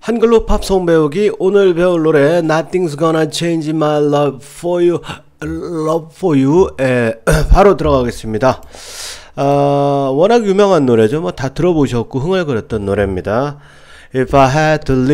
한글로 팝송 배우기. 오늘 배울 노래 Nothing's Gonna Change My Love For You, Love For You 바로 들어가겠습니다. 워낙 유명한 노래죠. 뭐 다 들어보셨고 흥얼거렸던 노래입니다. If I had to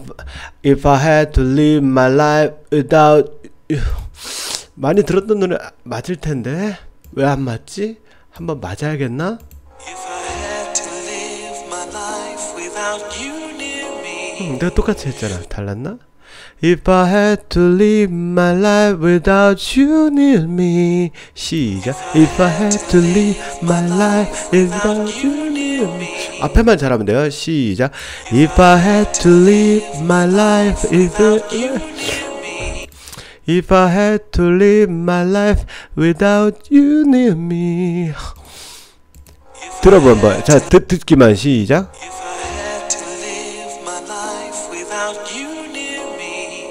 live my life without you. 많이 들었던 노래 맞을 텐데 왜 안 맞지? 한번 맞아야겠나? If I had to live my life without you near me. 내가 똑같이 했잖아. 달랐나? If I had to live my life without you near me. 시작. If I had to live my life without you near me. 앞에만 잘하면 돼요. 시작. If I had to live my life without you near me. If I had to live my life without you near me. 들어봐 한번. 자, 듣기만 시작. If I had to live my life without you near me.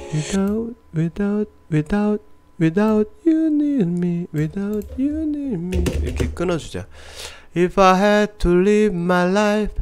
Without you near me. Without you near me. 이렇게 끊어주자. If I had to live my life.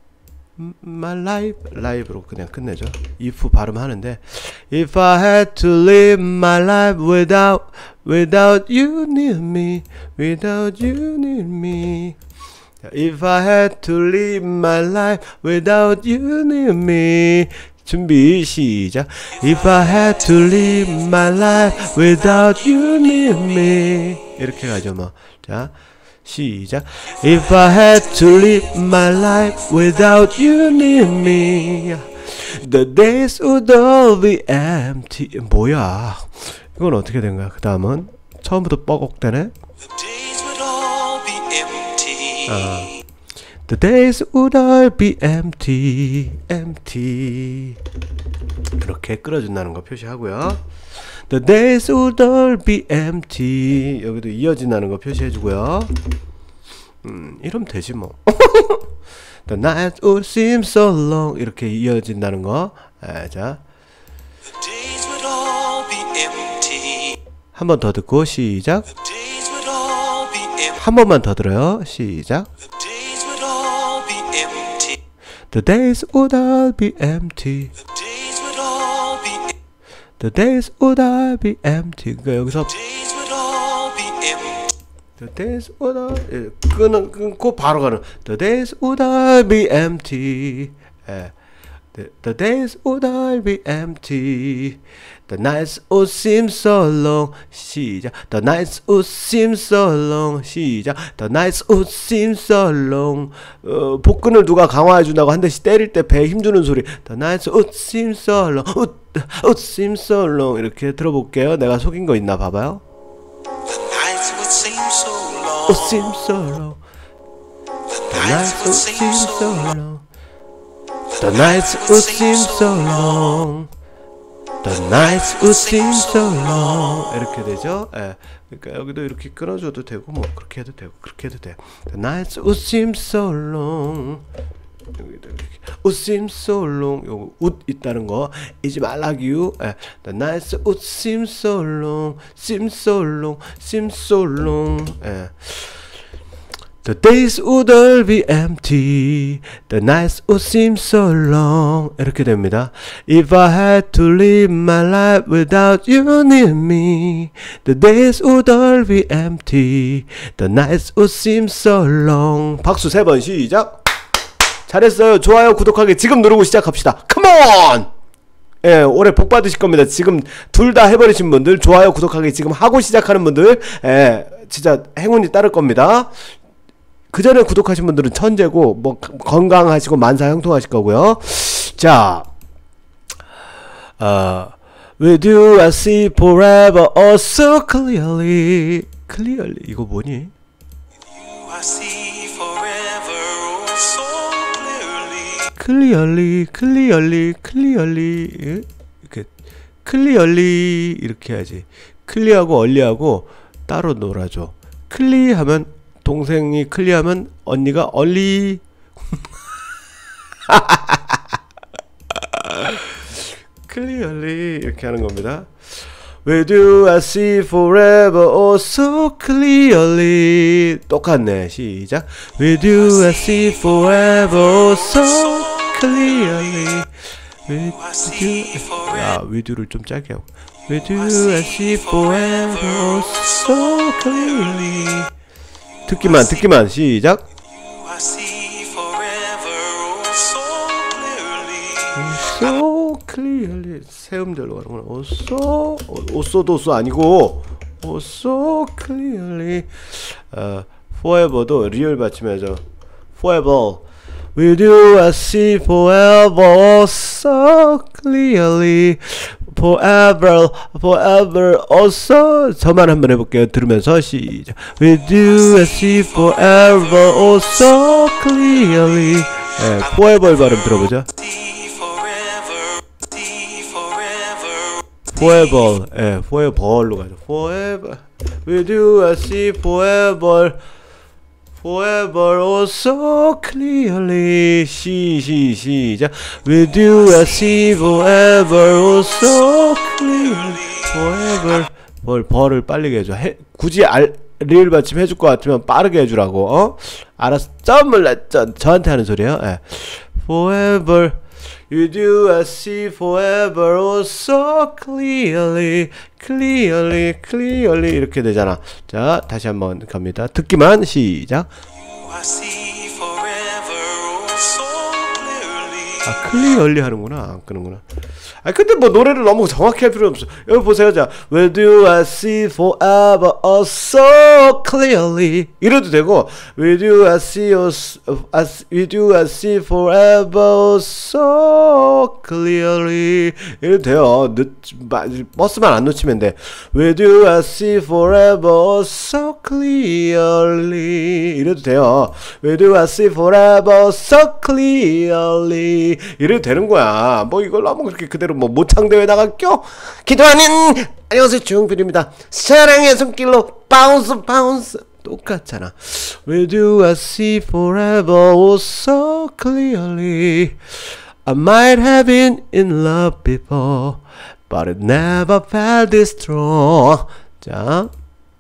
live로 그냥 끝내죠. if 발음하는데 if I had to live my life without you near me. Without you near me. If I had to live my life without you near me. 준비 시작. If I had to live my life without you near me. 이렇게 가죠 뭐. 자 시작. If I had to live my life without you near me. The days would all be empty. 뭐야 이건 어떻게 된 거야? 그 다음은 처음부터 뻐걱대네. The days would all be empty. The days would all be empty. empty. 이렇게 끌어준다는 거 표시하고요. The days would all be empty. 여기도 이어진다는 거 표시해주고요. 이러면 되지 뭐. The night would seem so long. 이렇게 이어진다는 거. 자, The days would all be empty. 한 번 더 듣고 시작. The days would all be empty. 한 번만 더 들어요. 시작. The days would all be empty. The days would all be empty. The days would all be empty. The days would all be empty. 그러니까 여기서 Days would all be empty. The days would all 끊고 바로 가는 The days would all be empty. The days would all be empty. The nights would seem so long. 시작. The nights would seem so long. 시작. The nights would seem so long. 복근을 누가 강화해 준다고 한 대씩 때릴 때 배에 힘주는 소리. The nights would seem so long. would seem so long. 이렇게 들어볼게요. 내가 속인 거 있나 봐봐요. The nights would seem so long. Would seem so long. The nights would seem so long. The nights would seem so long. The nights would seem so long. 이렇게 되죠. 예. 그러니까 여기도 이렇게 끊어줘도 되고 뭐 그렇게 해도 되고 그렇게 해도 돼. The nights would seem so long. 여기도 이렇게 would seem so long. 요거 would 있다는 거 잊지 말라기요. 예. The nights would seem so long. Seem so long. Seem so long. 예. The days would all be empty. The nights would seem so long. 이렇게 됩니다. If I had to live my life without you near me. The days would all be empty. The nights would seem so long. 박수 3번 시작. 잘했어요. 좋아요, 구독하기 지금 누르고 시작합시다. Come on! 예, 올해 복 받으실 겁니다. 지금 둘 다 해버리신 분들, 좋아요, 구독하기 지금 하고 시작하는 분들, 예, 진짜 행운이 따를 겁니다. 그 전에 구독하신 분들은 천재고 뭐 건강하시고 만사 형통하실 거고요. 자, With you I see forever oh so clearly. clearly 이거 뭐니? You I see forever oh so clearly. clearly 이렇게 clearly 이렇게 해야지. 클리하고 얼리하고 따로 놀아줘. 클리 하면 동생이 클리하면 언니가 얼리. clearly 이렇게 하는 겁니다. With you I see forever oh so clearly. 똑같네. 시작. With you I see forever oh so clearly. With I see you. forever. 야, with you를 좀 짧게 하고. With you I see forever oh, so clearly. 듣기만 시작. I see forever oh so clearly. So clearly. 세음절로 가는구나. Oh so 오쏘도쏘 아니고 oh so clearly. forever도 리얼 받침해야죠. forever. With you I see forever so clearly. forever also 저만 한번 해볼게요. 들으면서 시작. With you I see forever oh so clearly. 네, forever 발음 들어보자. forever, 예, forever로 가죠. forever. With you I see forever oh so clearly. 시작. With you I see forever oh so clearly. forever. 벌을 빨리 해줘. 굳이 리을 받침 해줄 것 같으면 빠르게 해주라고. 알았어. 몰라. 저한테 하는 소리예요. 예. forever. With you I see forever oh so clearly. 이렇게 되잖아. 자, 다시 한번 갑니다. 듣기만 시작. I see forever oh so clearly. 아, 클리얼리 하는구나. 안 끄는구나. 아, 근데 뭐 노래를 너무 정확히 할 필요 없어. 여기 보세요. 자, Where do I see forever oh so clearly. 이래도 되고, Where do I see forever so clearly. 이래도 돼요. 버스만 안 놓치면 돼. Where do I see forever so clearly. 이래도 돼요. Where do I see forever so clearly. 이래도 되는 거야. 뭐 이걸 너무 그렇게 그대로 뭐 모창대회 나갈게요. 기도하는 안녕하세요 주영필입니다. 사랑의 손길로 바운스 똑같잖아. Where do I see forever oh so clearly. I might have been in love before but it never felt this strong. 자,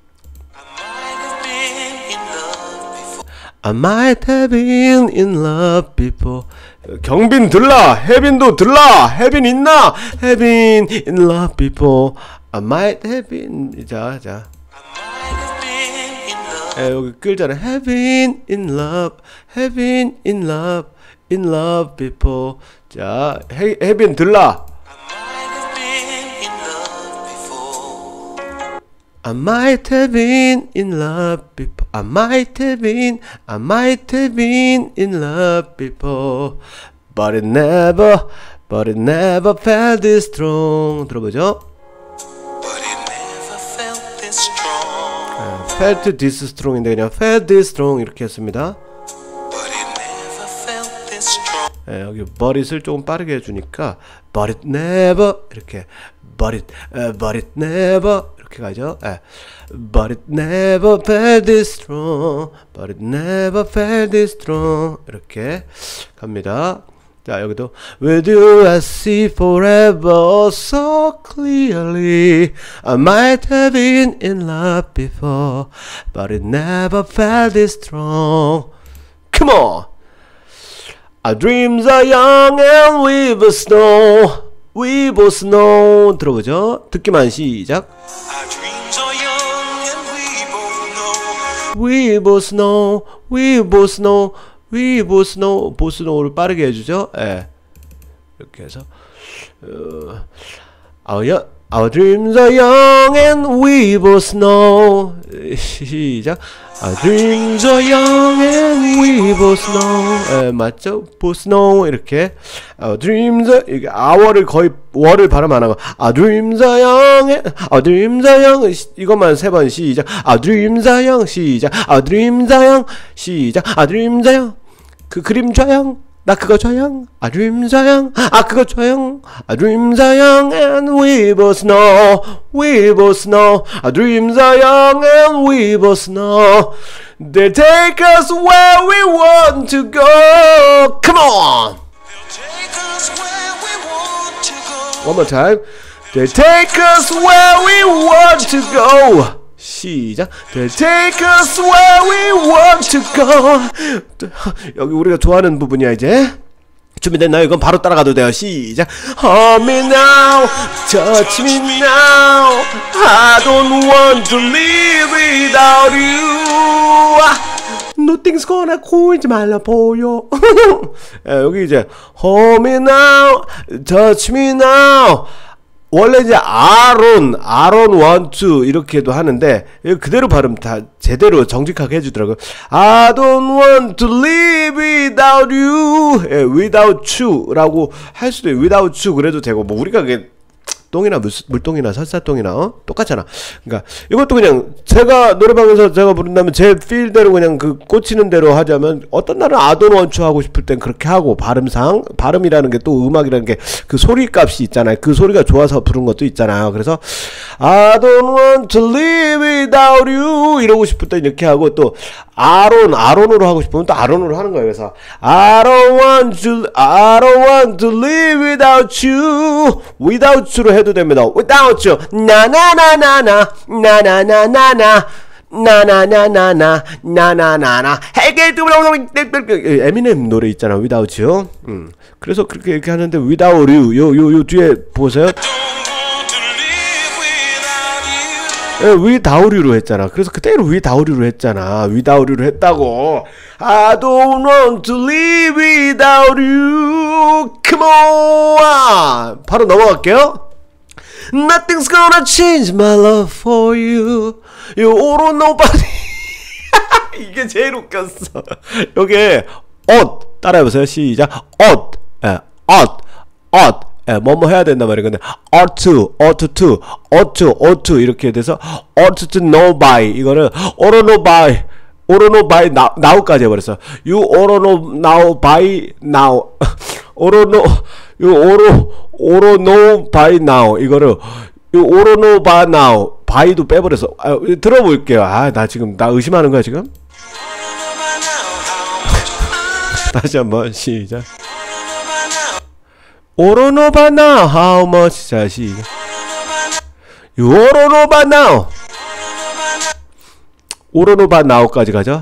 I might have been in love before. 경빈 들라, 혜빈도 들라, 혜빈 있나? 혜빈 in love before. I might have been. 자. 여기 끌잖아. Have been in love before. 자, 혜빈 들라. I might have been in love before. I might have been in love before. But it never felt this strong. 들어보죠. But it never felt this strong. felt this strong인데 그냥 felt this strong 이렇게 했습니다. But it never felt this strong. 여기 but it을 조금 빠르게 해주니까 but it never 이렇게 but it never 이렇게 가죠. But it never felt this strong. But it never felt this strong. 이렇게 갑니다. 자, 여기도 With you I see forever so clearly. I might have been in love before, but it never felt this strong. Come on. Our dreams are young and we both know. We both know. 들어보죠. 듣기만 시작. Our dreams are young and we both know. We both know. We both know. We both know. both know를 빠르게 해주죠. 예. 이렇게 해서 Our dreams are young and we both know. 시작. Our dreams are young and we both know. 예, 맞죠? both know 이렇게. Our dreams are 이게 our를 거의 월을 발음 안 하고 Our dreams are young and Our dreams are young 이것만 세 번 시작. Our dreams are young 시작. Our dreams are young 시작. Our dreams are young 그 그림 좌양 나 그거 좌양 Our dreams are young 아 그거 좌양 Our dreams are young and we both know. We both know. Our dreams are young and we both know. They take us where we want to go. Come on. Take us where we want to go. One more time. They take us where we want to go. 시작. They take us where we want to go. 여기 우리가 좋아하는 부분이야 이제. 준비됐나요? 이건 바로 따라가도 돼요. 시작. Hold me now, touch me now. I don't want to live without you. Nothing's gonna change my life for you. 여기 이제 Hold me now, touch me now. 원래 이제 아론 want to 이렇게도 하는데 그대로 발음 다 제대로 정직하게 해주더라고요. I don't want to live without you. without you 라고 할 수도 있고 without you 그래도 되고 뭐 우리가 그게 똥이나 물똥이나 설사똥이나 똑같잖아. 그러니까 이것도 그냥 제가 노래방에서 제가 부른다면 제 필대로 그냥 그 꽂히는 대로 하자면 어떤 날은 아돈 원추 하고 싶을 땐 그렇게 하고 발음이라는 게 또 음악이라는 게 그 소리 값이 있잖아요. 그 소리가 좋아서 부른 것도 있잖아요. 그래서 I don't want to live without you 이러고 싶을 때 이렇게 하고 또 아론으로 하고 싶으면 또 아론으로 하는 거예요. 그래서 I don't want to live without you without you로 해도 됩니다. without you 나나나나나 나나나나나 나나나나나 나나나나 에미넴 노래 있잖아. without you. 그래서 그렇게 이렇게 하는데 without you 요 뒤에 보세요. without you로 했잖아. 그래서 그때로 without you로 했잖아. without you로 했다고. I don't want to live without you. Come on. 바로 넘어갈게요. Nothing's gonna change my love for you. You don't nobody. 이게 제일 웃겼어. 요게 옷 따라해보세요. 시작. 옷. 뭐뭐 해야 된단 말이야. 근데 ought to 이렇게 돼서 ought to know by 이거를 ought know by now까지 해버렸어. You ought know now by now. you ought know by now 이거를 you ought know by now by도 빼버렸어. 들어볼게요. 나 지금 나 의심하는 거야 지금. 다시 한번 시작. ought know by now how much. 자 시작. You ought know by now. ought know by now까지 가죠.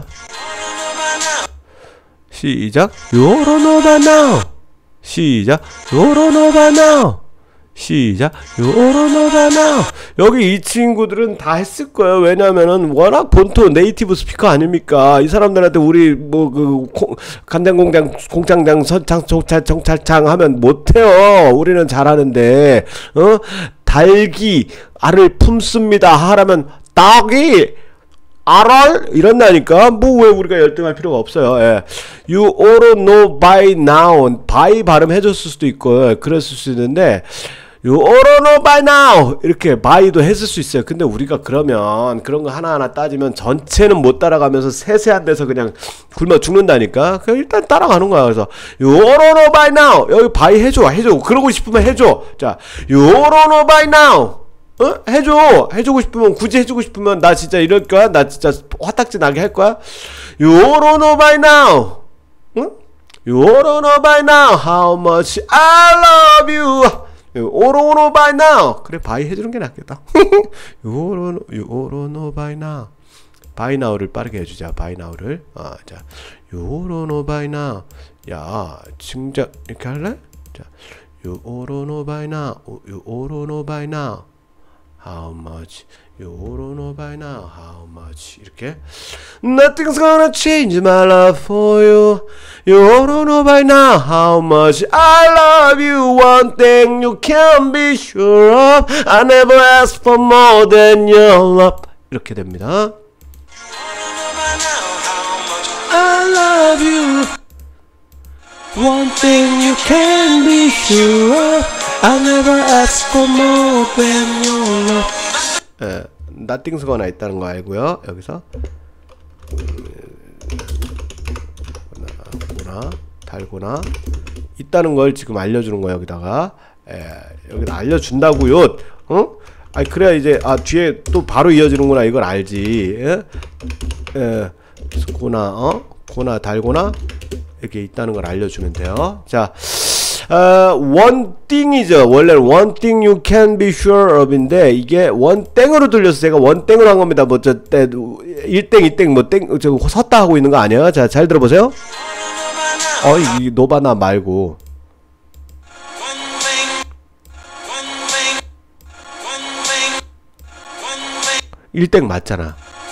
시작. You ought know by now. 시작. You ought know by now. 시작. You ought know by now. 여기 이 친구들은 다 했을 거예요. 왜냐면은 워낙 본토 네이티브 스피커 아닙니까? 이 사람들한테 우리 뭐 그 간장공장 공장장 선창 정찰창 하면 못해요. 우리는 잘하는데 달기 알을 품습니다 하라면 딸기 알을 이런다니까. 뭐 왜 우리가 열등할 필요가 없어요. 예. You ought know by now. by 발음 해줬을 수도 있고 그랬을 수 있는데 You ought know by now 이렇게 by도 했을 수 있어요. 근데 우리가 그러면 그런 거 하나하나 따지면 전체는 못 따라가면서 세세한 데서 그냥 굶어 죽는다니까. 그냥 일단 따라가는 거야. 그래서 You ought know by now. 여기 by 해줘. 그러고 싶으면 해줘. 자, You ought know by now. 해주고 싶으면 굳이 해주고 싶으면 나 진짜 이럴 거야. 나 진짜 화딱지 나게 할 거야. You ought know by now. You ought know by now how much I love you. You ought know by now. 그래 by 해주는 게 낫겠다. You ought know by now. by now를 빠르게 해주자. by now를. 자, You ought know by now. 야, 진짜 이렇게 할래? 자, You ought know by now. You ought know by now. How much? You ought know by now. How much? 이렇게. Nothing's gonna change my love for you. You ought know by now how much I love you. One thing you can be sure of. I never ask for more than your love. 이렇게 됩니다. I love you. One thing you can be sure of. I never ask for more than your love. nothing's gonna 있다는 거 알고요. 여기서 달고나 있다는 걸 지금 알려주는 거예요. 여기다가 여기다 알려준다고요. 그래야 이제 뒤에 또 바로 이어지는구나 이걸 알지. 고나 달고나 이렇게 있다는 걸 알려주면 돼요. 자, one thing이죠. 원래는 one thing you can be sure of인데 이게 one 땡으로 들려서 제가 one 땡으로 한 겁니다. 뭐 저 때 1땡 2땡 뭐 땡 저 섰다 하고 있는 거 아니야? 자, 잘 들어보세요. 이 노바나 말고 1땡 맞잖아.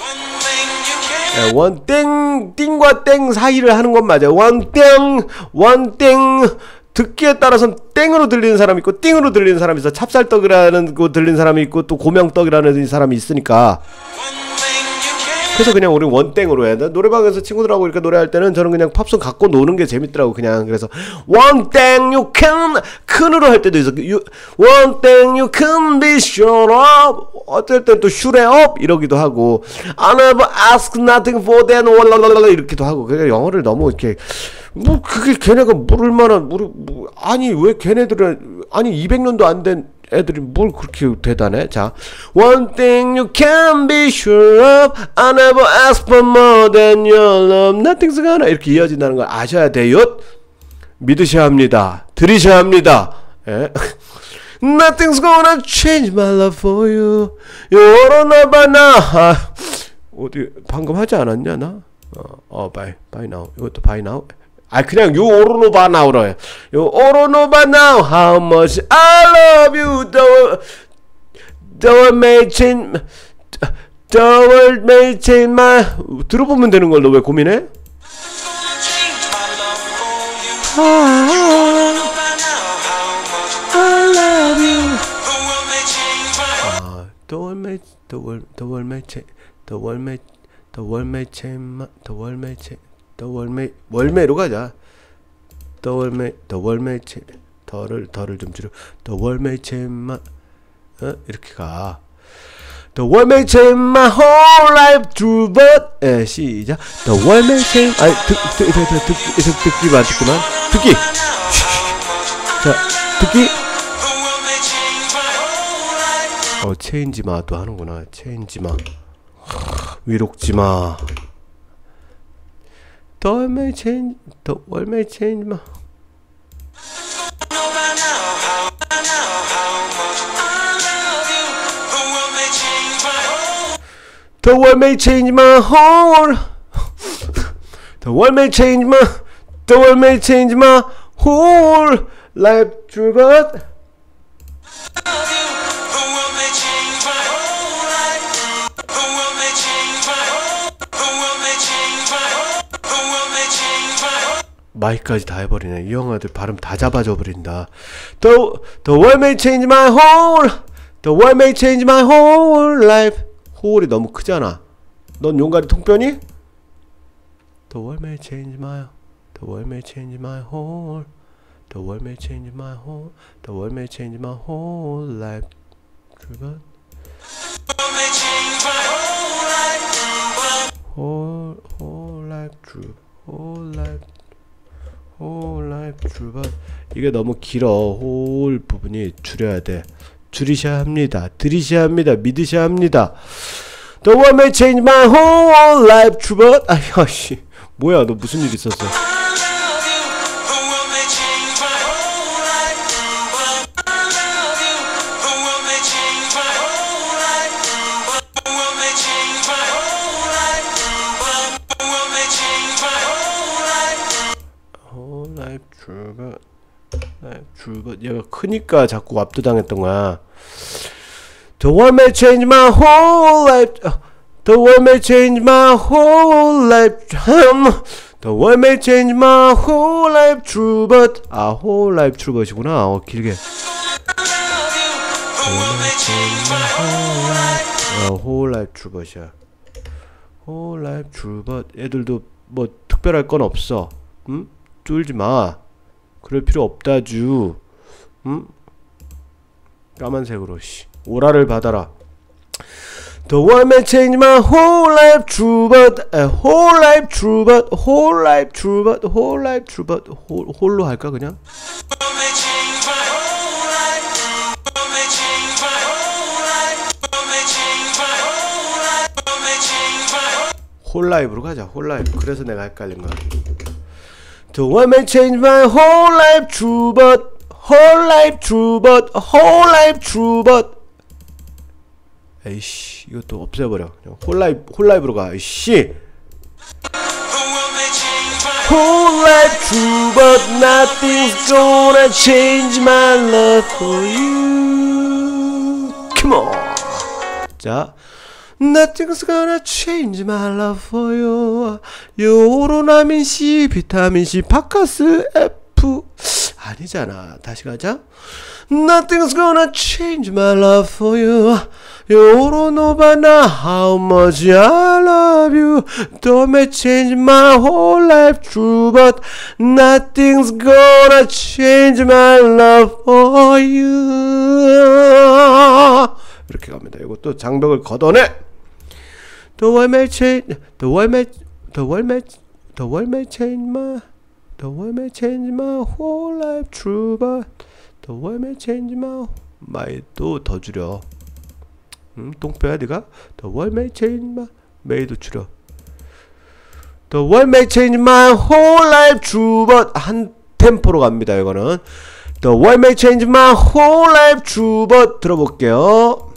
원땡 띵과 땡 사이를 하는 건 맞아요. 원땡 듣기에 따라서는 땡으로 들리는 사람이 있고 띵으로 들리는 사람이 있어. 찹쌀떡이라는 거 들리는 사람이 있고 또 고명떡이라는 사람이 있으니까. 그래서 그냥 우리 원땡으로 해. 노래방에서 친구들하고 이렇게 노래할 때는 저는 그냥 팝송 갖고 노는 게 재밌더라고. 그냥 그래서 원땡 you can 큰으로 할 때도 있어. 원땡 you can be sure of 어떨 땐 또 sure of 이러기도 하고 I never ask nothing for that 이렇게도 하고. 그러니까 영어를 너무 이렇게 뭐 그게 걔네가 모를 만한 아니 왜 걔네들은 아니 200년도 안 된 애들이 뭘 그렇게 대단해? 자, one thing you can be sure of, I never ask for more than your love, nothing's gonna 이렇게 이어진다는 걸 아셔야 돼요. 믿으셔야 합니다. 들으셔야 합니다. 예? Nothing's gonna change my love for you. You don't know by now. 어디 방금 하지 않았냐 나? by now. 이것도 by now. 그냥 you all know by now로 해. You all know by now how much I love you. The world may change my 들어보면 되는 걸 너 왜 고민해? I love you. The world may change 월매로 가자. 더를 좀 줄여. 이렇게 가. The world may change my whole life through but 시작. The world may change 듣기만 듣기. 자 듣기. 체인지마도 하는구나. 체인지마. 위록지마. The world may change my The world may change my whole The world may change my whole life through but 마이까지 다 해버리네. 이 영화들 발음 다 잡아줘 버린다. The world may change my whole life. whole이 너무 크잖아. 넌 용가리 통뼈니? The world may change my whole life. whole life but 이게 너무 길어. whole 부분이 줄여야 돼. 줄이셔야 합니다. 들이셔야 합니다. 믿으셔야 합니다. The world may change my whole life but 아이씨 뭐야 너 무슨 일 있었어? 얘가 크니까 자꾸 압도당했던 거야. The world may change my whole life. The world may change my whole life. The world may change my whole life true but whole life true but이구나. 길게. whole life true but이야. whole life true but 애들도 뭐 특별할 건 없어. 응? 쫄지 마. 그럴 필요 없다주. 응? 까만색으로 씨. 오라를 받아라. The world may change my whole life true but whole life true but whole life true but whole life true but 홀로 할까 그냥? 홀 라이브로 가자. 홀 라이브. 그래서 내가 헷갈린 거야. The world may change my whole life true but whole life true but whole life true but 에이씨 이것도 없애버려. 홀 라이브로 가. 에이씨 whole life true but nothing's gonna change my love for you. Come on. 자 Nothing's gonna change my love for you. 요로나민 C, 비타민 C, 바카스 F. 아니잖아. 다시 가자. Nothing's gonna change my love for you. 요로노바나 how much I love you. Don't may change my whole life true, but nothing's gonna change my love for you. 이렇게 갑니다. 이것도 장벽을 걷어내. The world may change, the world may change my whole life true, but the world may change my 또 더 줄여. 똥뼈야 네가. The world may change my may도 줄여. The world may change my whole life true, but 한 템포로 갑니다. 이거는 The world may change my whole life true, but 들어볼게요.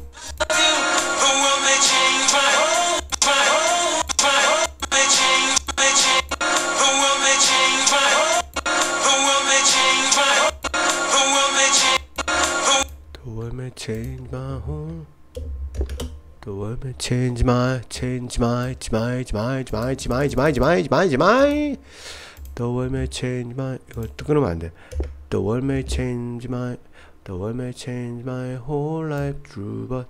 Change my home. The world may change my. The world may change my. 이거 끊으면 안 돼. The world may change my. The world may change my whole life through, but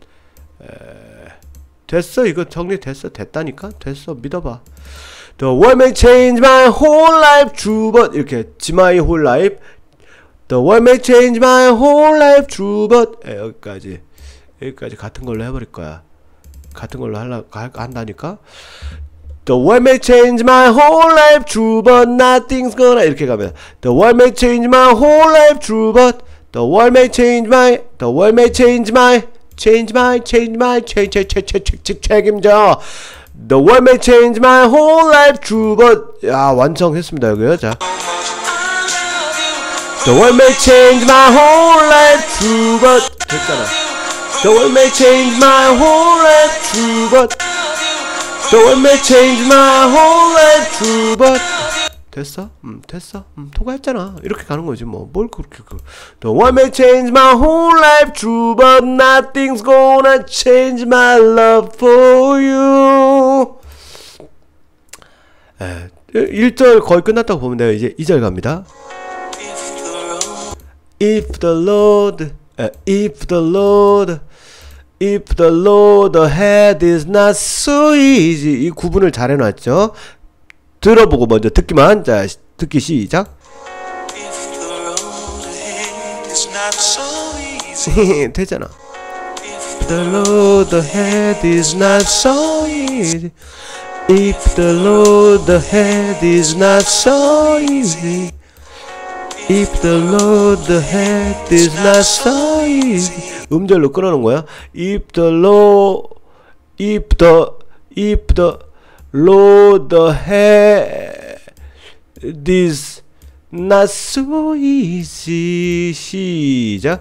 됐어. 이거 정리됐어. 됐다니까. 됐어. 믿어봐. The world may change my whole life through, but 이렇게 my whole life. The world may change my whole life true, but 여기까지 같은 걸로 해버릴 거야. 같은 걸로 한다니까. The world may change my whole life true, but nothing's gonna 이렇게 가면 The world may change my whole life true, but the world may change my 책임져. The world may change my whole life true, but 야 완성했습니다 여기요. 자. The world may change my whole life true, but 됐잖아. The world may change my whole life true, but The world may change my whole life true, but 됐어? 됐어? 통과했잖아. 이렇게 가는 거지 뭐. 뭘 그렇게 The world may change my whole life true, but nothing's gonna change my love for you. 1절 거의 끝났다고 보면 돼요. 이제 2절 갑니다. If the Lord ahead is not so easy. 이 구분을 잘 해놨죠. 들어보고 먼저 듣기만. 자, 듣기 시작. If the road ahead is not so easy. 되잖아. If the road ahead is not so easy. If the road ahead is not so easy. If the road ahead is not so easy. 음절로 끊어놓은 거야. If the road ahead is not so easy. 시작.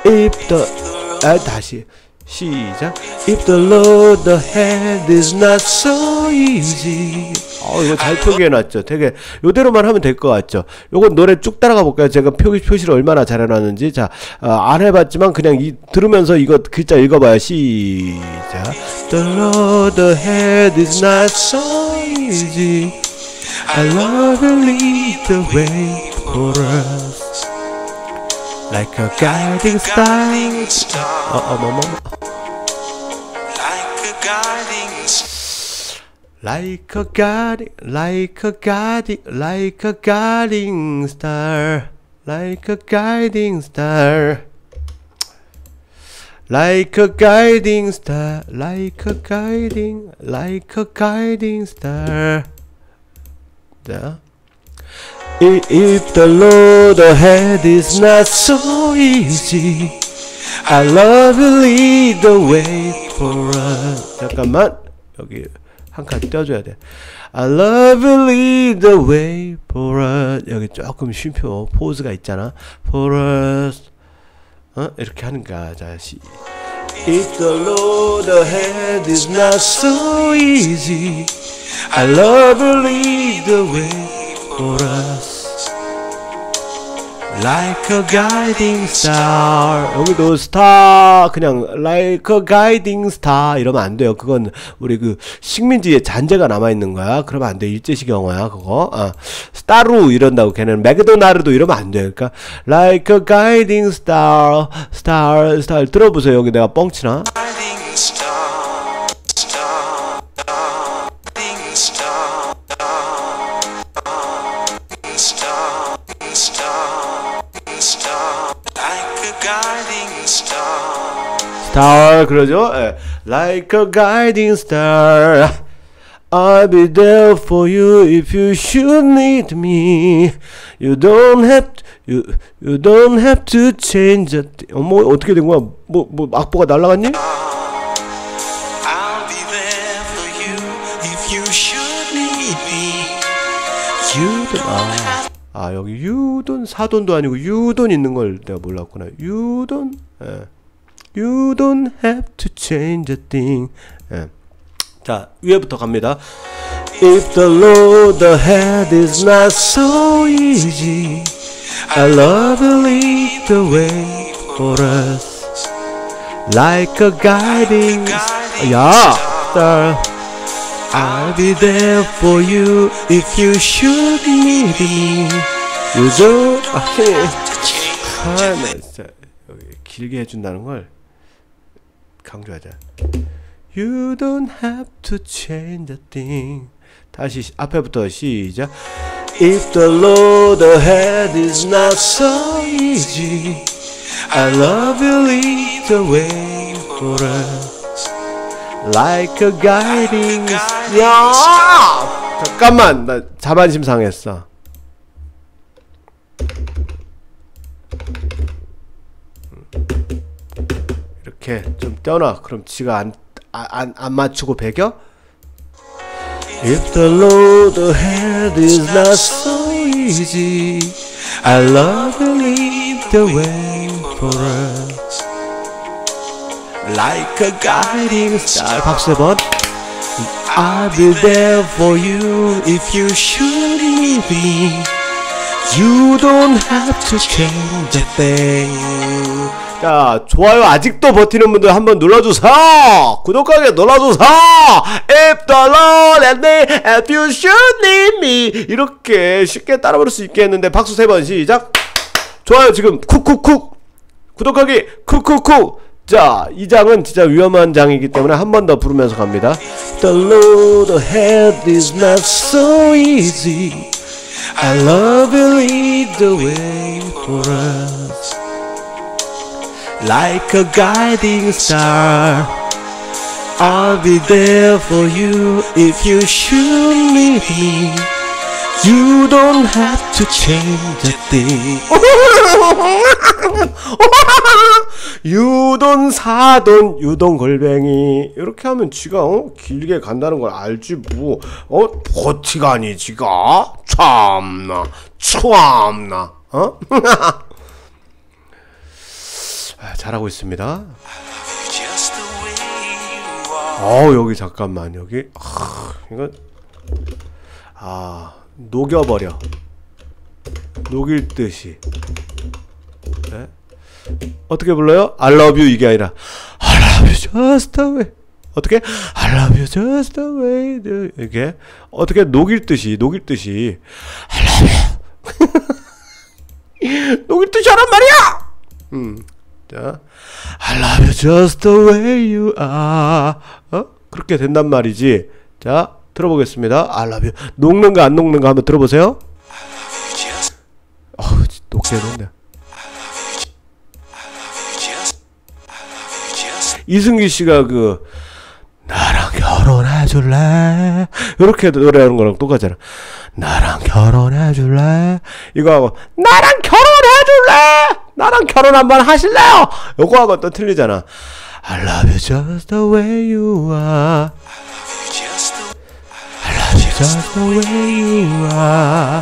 다시 시작. If the road ahead is not so easy. 이거 잘 표기해놨죠. 되게 요대로만 하면 될 것 같죠. 요건 노래 쭉 따라가 볼까요? 제가 표시를 얼마나 잘 해놨는지. 자, 안 해봤지만 그냥 들으면서 이거 글자 읽어봐요. 시작. The road ahead is not so easy. I love you lead the way for us like a guiding star. Like a guiding star. Like a guiding star. Like a guiding star. Like a guiding star. 자. If the road ahead is not so easy, I love you lead the way for us. 잠깐만. 여기 한 칸 떼어줘야 돼. I love you lead the way for us. 여기 조금 쉼표 포즈가 있잖아. For us. 이렇게 하는 거야. 자, If the road ahead is not so easy, I love you lead the way for us. Like a guiding star. 여기도 star 그냥 like a guiding star 이러면 안 돼요. 그건 우리 그 식민지의 잔재가 남아 있는 거야. 그러면 안 돼. 일제식 영어야 그거. 스타루 이런다고 걔는 맥도나르도 이러면 안 돼. 그러니까 like a guiding star, star, star 들어보세요. 여기 내가 뻥치나? Guiding star, star, guiding star, star, star, star, like a guiding star. star 그러죠? 예. Like a guiding star, I'll be there for you if you should need me. You don't have to, you don't have to change it. 뭐 어떻게 된 거야? 뭐 악보가 날라갔니? I'll be there for you if you should need me. You don't 여기 유돈 사돈도 아니고 유돈 있는 걸 내가 몰랐구나. 유돈 You don't have to change a thing. 자 위에부터 갑니다. If the road ahead is not so easy, I love to lead the way for us like a guiding star. I'll be there for you if you should need me. You don't 나 진짜 여기 길게 해준다는 걸 강조하자. You don't have to change a thing. 다시 앞에부터 시작. If the road ahead is not so easy, I love you lead the way for us like a guiding. 야 잠깐만 나 자반심 상했어. 이렇게 좀 떼어놔. 그럼 지가 안 맞추고 배겨? If the road ahead is not so easy, I love to lead the way for us like a guiding star. 박수 세 번. I'll be there for you if you should need me. You don't have to change a thing. 자, 좋아요 아직도 버티는 분들 한번 눌러주세요. 구독하기 눌러주세요. If the Lord and me, if you should need me. 이렇게 쉽게 따라 부를 수 있게 했는데 박수 세 번 시작. 좋아요 지금 쿡쿡쿡. 구독하기 쿡쿡쿡. 자, 이 장은 진짜 위험한 장이기 때문에 한 번 더 부르면서 갑니다. The road ahead is not so easy. I love you lead the way for us like a guiding star. I'll be there for you if you should need me. You don't have to change a thing. 유돈 사돈 유돈 골뱅이 이렇게 하면 지가 길게 간다는 걸 알지 뭐 버티가니 지가 참나 잘하고 있습니다. 여기 잠깐만 여기 이거 녹여버려. 녹일 듯이. 네? 어떻게 불러요? I love you 이게 아니라 I love you just the way. 어떻게? I love you just the way. 이게 어떻게 녹일 듯이 I love you. 녹일 듯이 하란 말이야. 자, I love you just the way you are. 그렇게 된단 말이지. 자, 들어보겠습니다. I love you. 녹는 거 안 녹는 거 한번 들어보세요. 녹게 된다. 이승기 씨가 그 나랑 결혼해 줄래? 이렇게 노래하는 거랑 똑같잖아. 나랑 결혼해 줄래? 이거 하고 나랑 결혼해 줄래? 나랑 결혼 한번 하실래요? 요거 하고 또 틀리잖아. I love you just the way you are. I love you just the way you are.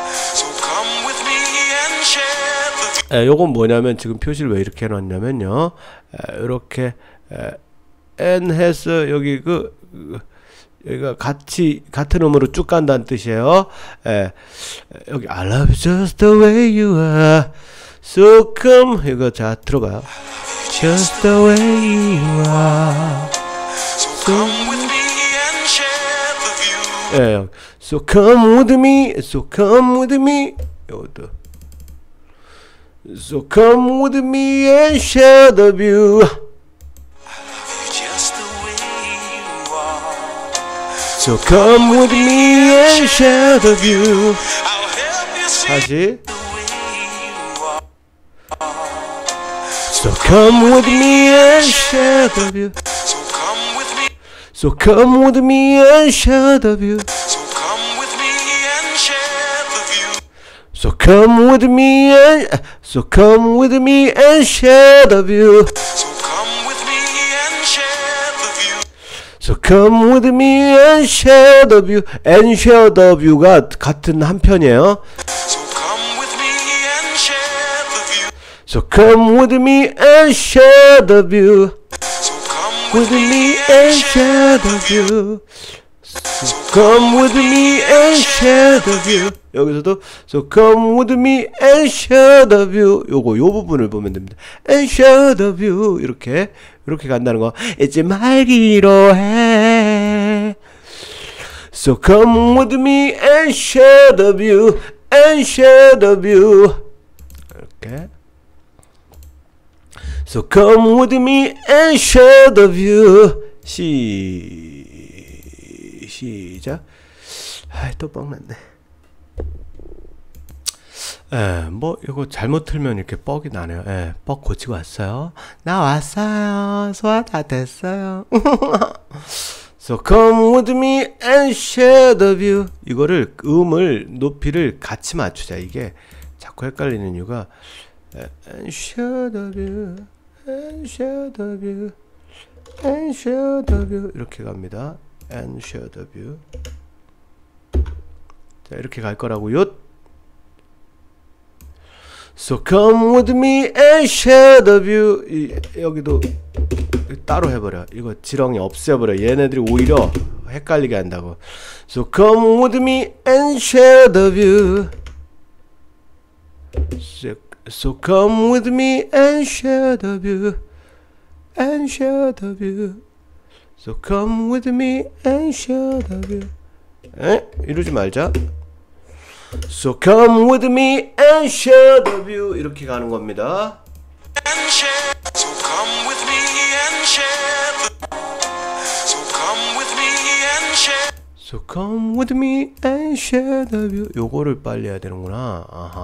요건 뭐냐면 지금 표시를 왜 이렇게 해놨냐면요. 이렇게 N 해서 여기 여기가 같은 음으로 쭉 간다는 뜻이에요. 예. 여기 I love you just the way you are. So come 이거 자 들어봐요. Just the way you are. So come with me and share the view. 예. So come with me. So come with me. 요것도. So come with me and share the view. Just the way you are. So come with me and share the view. I'll help you see 다시. the way you are. So come with me and share the view. So come with me. So come with me and share the view. So come with me and share the view. So come with me and share the view. So come with me and share the view. So come with me and share the view. And share the view가 같은 한 편이에요. So come with me and share the view. So come with me and share the view. So come With me and share the view. So come with me and share the view. 여기서도 So come with me and share the view. 요 부분을 보면 됩니다. And share the view. 이렇게 간다는 거 잊지 말기로 해. So come with me and share the view. And share the view. 이렇게. So come with me and share the view. 시작. 또 뻥났네. 뭐 이거 잘못 틀면 이렇게 뻑이 나네요. 뻑 고치고 왔어요. 나 왔어요. 소화 다 됐어요. So come with me and share the view. 이거를 음을 높이를 같이 맞추자. 이게 자꾸 헷갈리는 이유가 and share the view. And share the view. And share the view. 이렇게 갑니다. And share the view. 자, 이렇게 갈 거라고요. So come with me and share the view. 여기도 따로 해버려. 이거 지렁이 없애버려. 얘네들이 오히려 헷갈리게 한다고. So come with me and share the view. So come with me and share the view. And share the view. So come with me and share the view. 이러지 말자. So come with me and share the view. 이렇게 가는 겁니다. And share. So come with me and share the. So come with me and share. So come with me and share the view. 요거를 빨리 해야 되는구나.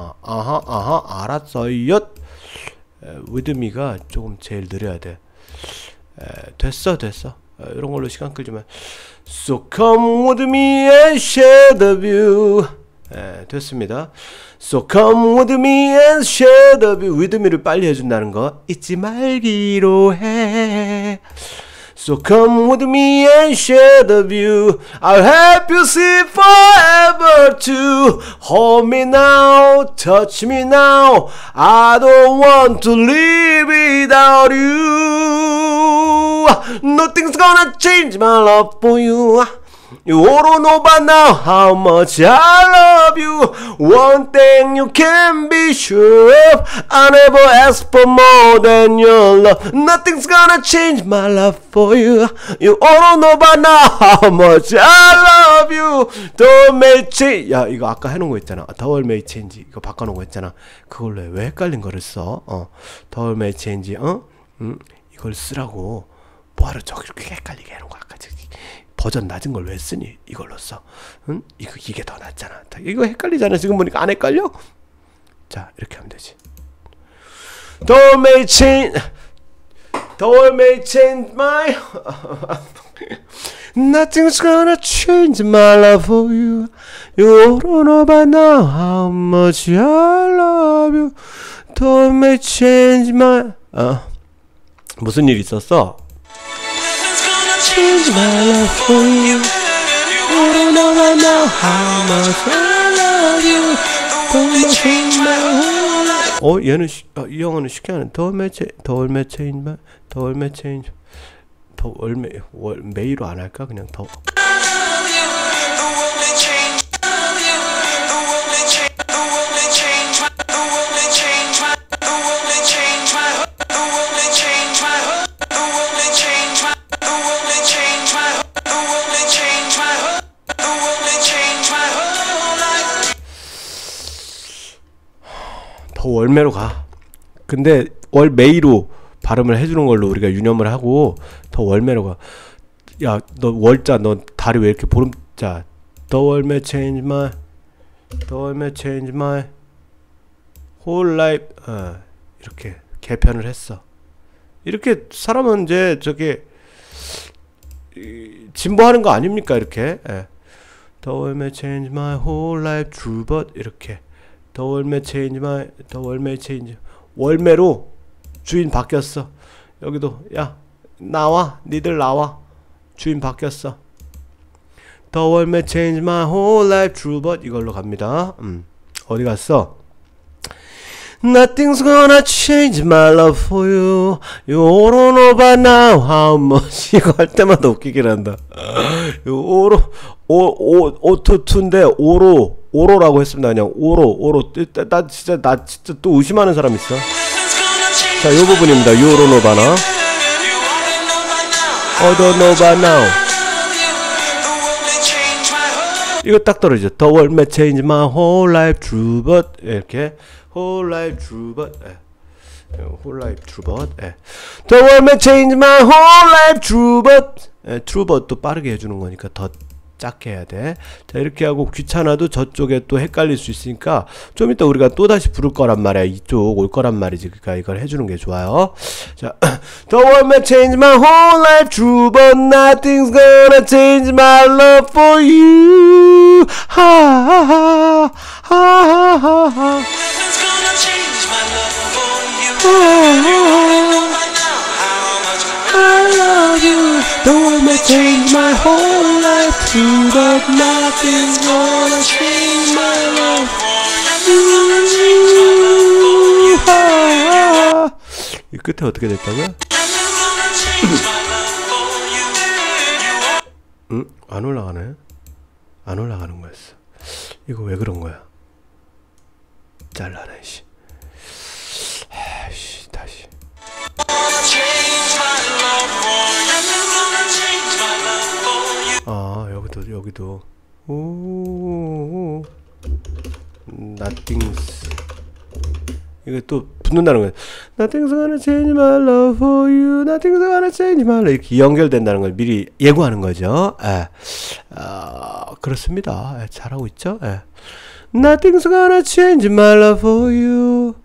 알았어요. with me가 조금 제일 느려야 돼. 됐어. 이런 걸로 시간 끌지만. So come with me and share the view. 됐습니다. So come with me and share the view. with me를 빨리 해준다는 거 잊지 말기로 해. So come with me and share the view. I'll help you see forever too. Hold me now, touch me now. I don't want to live without you. Nothing's gonna change my love for you. You ought to know by now how much I love you. One thing you can be sure of, I never ask for more than your love. Nothing's gonna change my love for you. You ought to know by now how much I love you. Don't make change. 야, 이거 아까 해놓은 거 있잖아. Don't make change. 이거 바꿔놓은 거 있잖아. 그걸로 해. 왜 헷갈린 거를 써? Don't make change. 이걸 쓰라고. 뭐하러 저기 이렇게 헷갈리게 해놓은 거야. 아까 저기. 버전 낮은 걸 왜 쓰니? 이걸로 써. 응? 이게 더 낫잖아. 이거 헷갈리잖아. 지금 보니까 안 헷갈려? 자, 이렇게 하면 되지. Don't make change my Nothing's gonna change my love for you. You don't know by now how much I love you. Don't make change my 무슨 일 있었어? Change my love for you. You don't know by now how much I love you. Don't change my whole life. 얘는 이 영어는 쉽게 하는. Don't change my. 매일로 안 할까? 그냥 더. 월매로 가. 근데 월매이로 발음을 해주는 걸로 우리가 유념을 하고 더 월매로 가. 야, 너 월자, 너 다리 왜 이렇게 보름자? The 월매 change my, the 월매 change my whole life. 이렇게 개편을 했어. 이렇게 사람은 이제 저게 진보하는 거 아닙니까? 이렇게. The 월매 change my whole life true but 이렇게. The 월매 change my, the 월매 change. 월매로 주인 바뀌었어. 여기도 야 나와, 니들 나와. 주인 바뀌었어. The world may change my whole life true but 이걸로 갑니다. 어디 갔어? Nothing's gonna change my love for you. You don't know by now how much. 이거 할 때마다 웃기긴 한다. 오토투인데 오로라고 했습니다. 그냥 오로. 나 진짜 또 의심하는 사람 있어. 자, 요 부분입니다. You don't know by now. I don't know by now. 이거 딱 떨어지죠. The world may change my whole life true but 이렇게 whole life true but whole life true but The world may change my whole life true but true but 또 빠르게 해주는 거니까 더 작게 해야 돼. 자, 이렇게 하고 귀찮아도 저쪽에 또 헷갈릴 수 있으니까 좀 이따 우리가 또 다시 부를 거란 말이야. 이쪽 올 거란 말이지. 그러니까 이걸 해주는 게 좋아요. 자, The world may change my whole life true but nothing's gonna change my love for you. 하하하 하하하. Nothing's gonna change my love for you. You already know by now how much I love you. The world may change my whole life true but nothing's gonna change my love for you. 이 끝에 어떻게 됐다고요? 안 올라가네. 안 올라가는 거였어. 이거 왜 그런 거야? 잘라내 씨. 아이씨, 다시. 아, 여기도 오 nothing's 이거 또 붙는다는 거예요. Nothing's gonna change my love for you. Nothing's gonna change my love. 이렇게 연결된다는 걸 미리 예고하는 거죠. 그렇습니다. 잘하고 있죠. Nothing's gonna change my love for you.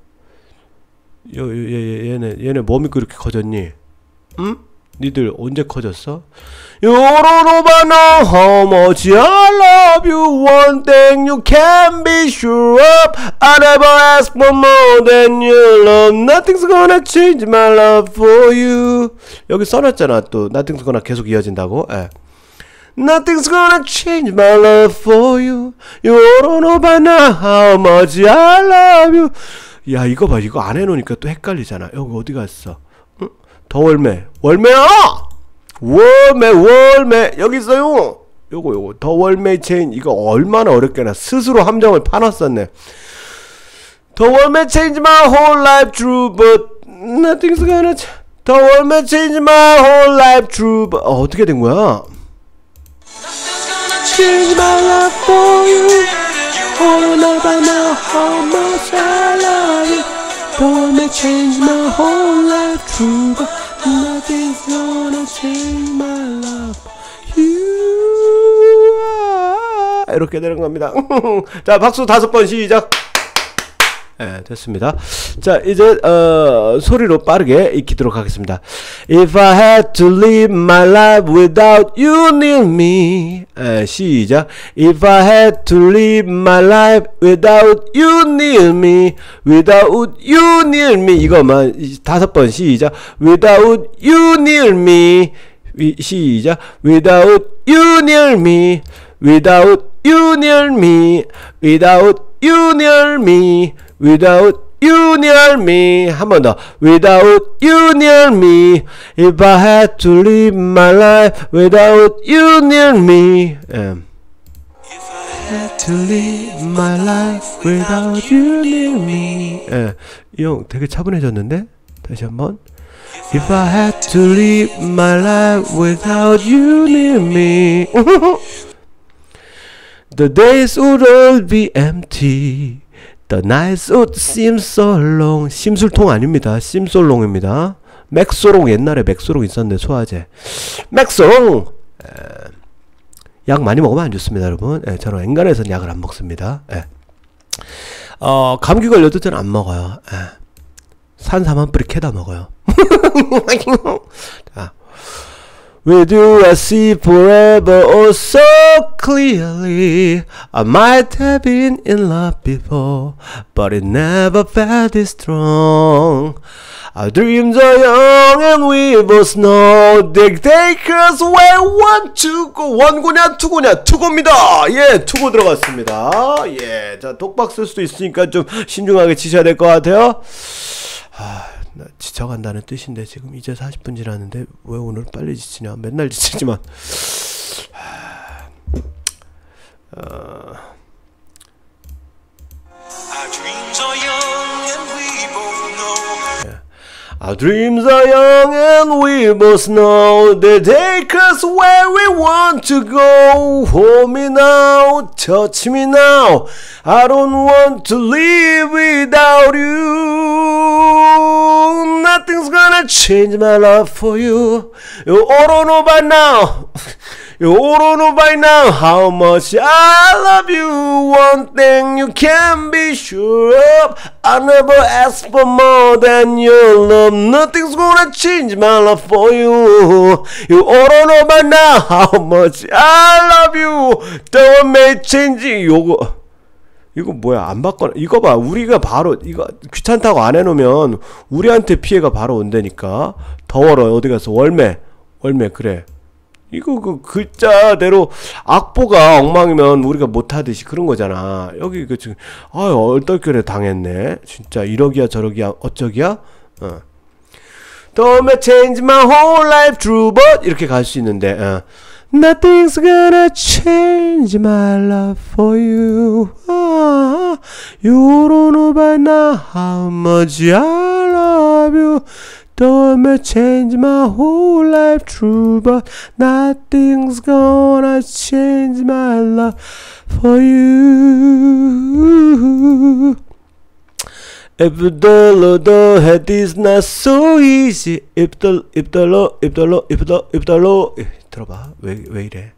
얘네 뭐 믿고 이렇게 커졌니? 응? 니들 언제 커졌어? You don't know by now how much I love you. One thing you can be sure of, I never ask for more than your love. Nothing's gonna change my love for you. 여기 써놨잖아. 또 Nothing's gonna 계속 이어진다고. Nothing's gonna change my love for you. You don't know by now how much I love you. 야, 이거 봐. 이거 안 해놓으니까 또 헷갈리잖아. 여기 어디 갔어? 응? 더 월매야! 월매 여기 있어요. 요거 더 월매 체인. 이거 얼마나 어렵게나 스스로 함정을 파놨었네. 더 월매 change my whole life true but nothing's gonna 더 월매 change my whole life true but 어떻게 된 거야? Change my life for you. All know by now how much I love you. 더 월매 change my whole life true but nothing's gonna change my love you. 이렇게 되는 겁니다. 자, 박수 5번 시작. 됐습니다. 자, 이제 소리로 빠르게 익히도록 하겠습니다. If I had to live my life without you near me. 시작. If I had to live my life without you near me. Without you near me. 이거만 5번 시작. Without you near me. 시작. Without you near me. Without you near me. Without you near me. Without you near me. 한 번 더. Without you near me. If I had to live my life without you near me. If I had to live my life without you near me. 이 형 되게 차분해졌는데? 다시 한번. If I had to live my life without you near me. The days would all be empty. The nights would seem so long. 심술통 아닙니다. 심솔롱입니다. 맥소롱, 옛날에 맥소롱 있었는데 소화제. 맥소롱. 약 많이 먹으면 안 좋습니다, 여러분. 저는 앵간해서는 약을 안 먹습니다. 감기 걸려도 저는 안 먹어요. 산삼 한 뿌리 캐다 먹어요. 자. With you I see forever oh so clearly. I might have been in love before, but it never felt this strong. Our dreams are young and we both know they take us where we want to go. 원고냐 투고냐? 투고입니다. 예, 투고 들어갔습니다. 예, 자 독박 쓸 수도 있으니까 좀 신중하게 치셔야 될 것 같아요. 지쳐간다는 뜻인데 지금 이제 40분 지났는데 왜 오늘 빨리 지치냐? 맨날 지치지만. Our dreams are young and we both know. Our dreams are young and we both know they take us where we want to go. Hold me now, touch me now. I don't want to live without you. Nothing's gonna change my love for you. You all know by now. You all know by now how much I love you. One thing you can be sure of, I never ask for more than your love. Nothing's gonna change my love for you. You all know by now how much I love you. Don't make change. 이거 뭐야, 안 바꿔. 이거 봐, 우리가 바로 이거 귀찮다고 안 해놓으면 우리한테 피해가 바로 온다니까. 더워라. 어디 가서 월매 그래. 이거 그 글자대로 악보가 엉망이면 우리가 못하듯이 그런 거잖아. 여기 이거 지금 얼떨결에 당했네. 진짜 이러기야 저러기야 어쩌기야. Don't change my whole life through but 이렇게 갈 수 있는데 Nothing's gonna change my love for you. You don't know by now how much I love you. Don't change my whole life through, but nothing's gonna change my love for you. If the Lord had is not so easy. If the Lord 들어봐. 왜 이래?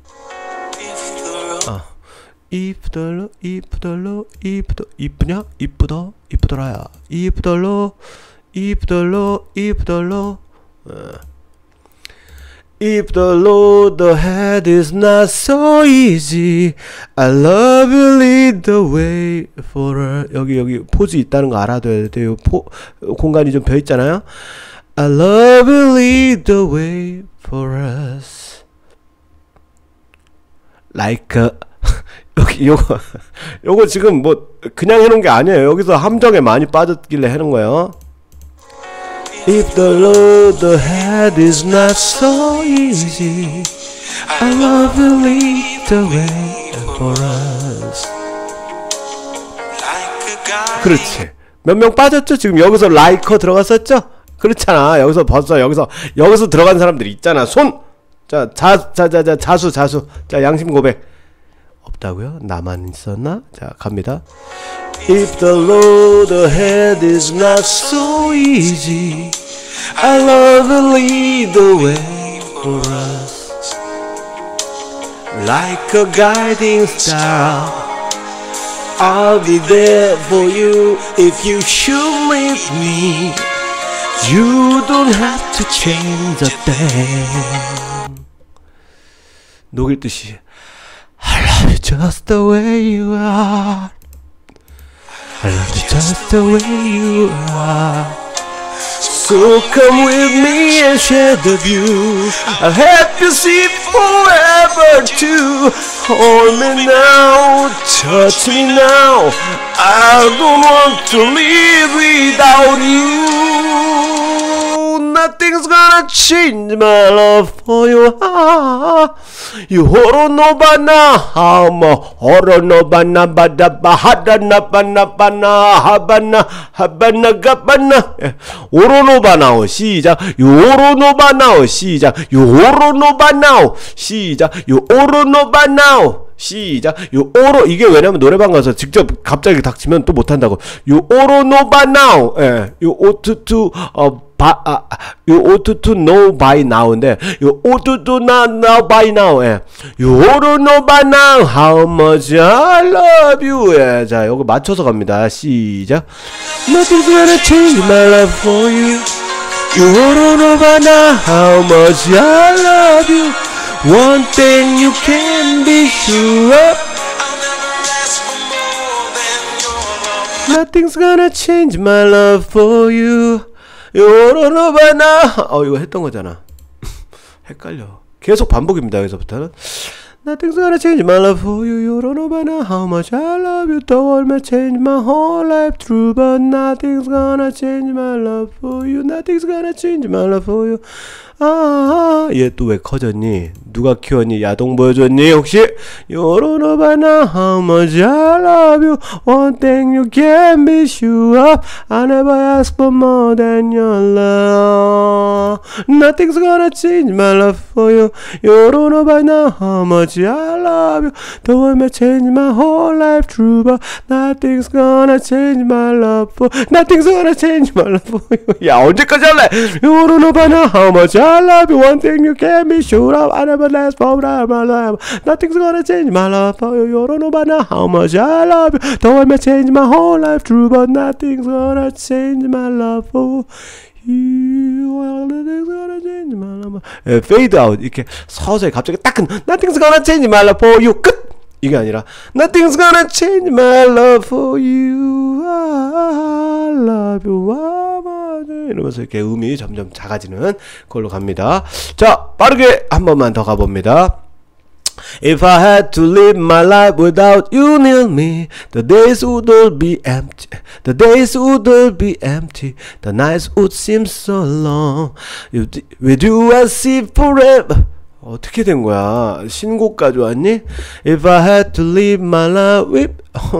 If the Lord 이쁘냐? 이쁘더라야. If the Lord If the Lord the head is not so easy. I love you lead the way for her. 여기 포즈 있다는 거 알아둬야 돼요. 공간이 좀 벼 있잖아요. I love you lead the way for us. Like a 요거 지금 뭐 그냥 해놓은 게 아니에요. 여기서 함정에 많이 빠졌길래 해놓은 거예요. If the Lord the head is not so easy, I love you lead the way for us. 그렇지. 몇 명 빠졌죠? 지금 여기서 라이커 들어갔었죠? 그렇잖아. 여기서 벌써 여기서 들어간 사람들 있잖아. 손. 자, 자수. 자, 양심 고백. 없다고요? 나만 있었나? 자, 갑니다. If the Lord the head is not so easy, I love to lead the way for us. Like a guiding star, I'll be there for you if you should leave me. You don't have to change a thing. 녹일 듯이 I love you just the way you are. I love you just the way you are. So come with me and share the view. I'll help you see forever too. Hold me now, touch me now. I don't want to live without you. Nothing's gonna gonna change my love for you. You don't know by now how much. Don't know by now, but the bahadana bana habana gabana. 오로노바나오 시작. 요로노바나오 시작. 요로노바나오 시작. 요오로노바나오 시작. 요오로 이게 왜냐면 노래방 가서 직접 갑자기 닥치면 또 못한다고. 요오로노바나오 예. 요 오투투 요 오투투 no by now인데 요 오투투 now by now 예. 요오로노바나오 how much I love you 예. 자 요거 맞춰서 갑니다. 시작. Nothing's gonna change my love for you. You don't know by now how much I love you. One thing you can be sure of. Nothing's gonna change my love for you. You don't know by now. 이거 했던 거잖아. 헷갈려. 계속 반복입니다. 여기서부터는. Nothing's gonna change my love for you. You don't know by now how much I love you. The world may change my whole life through, but nothing's gonna change my love for you. Nothing's gonna change my love for you. 얘 또 왜 커졌니? 누가 키웠니? 야동 보여줬니? 혹시? You don't know by now how much I love you. One thing you can be sure of. I never ask for more than your love. Nothing's gonna change my love for you. You don't know by now how much I love you. The world may change my whole life through, but nothing's gonna change my love for you. Nothing's gonna change my love for you. 야 언제까지 할래? You don't know by now how much I love you. One thing you can be sure of. I never last for my life. Nothing's gonna change my love for you. You don't know by now how much I love you. The world may change my whole life through, but nothing's gonna change my love for you. Nothing's gonna change my love. Fade out 이렇게 서서히 갑자기 따끈 Nothing's gonna change my love for you. 끝. 이게 아니라 Nothing's gonna change my love for you. I love you. 이러면서 이렇게 음이 점점 작아지는 걸로 갑니다. 자, 빠르게 한 번만 더 가봅니다. If I had to live my life without you near me, the days would all be empty. The days would all be empty. The nights would seem so long. With you I see forever. 어떻게 된 거야? 신곡까지 왔니? If I had to live my life with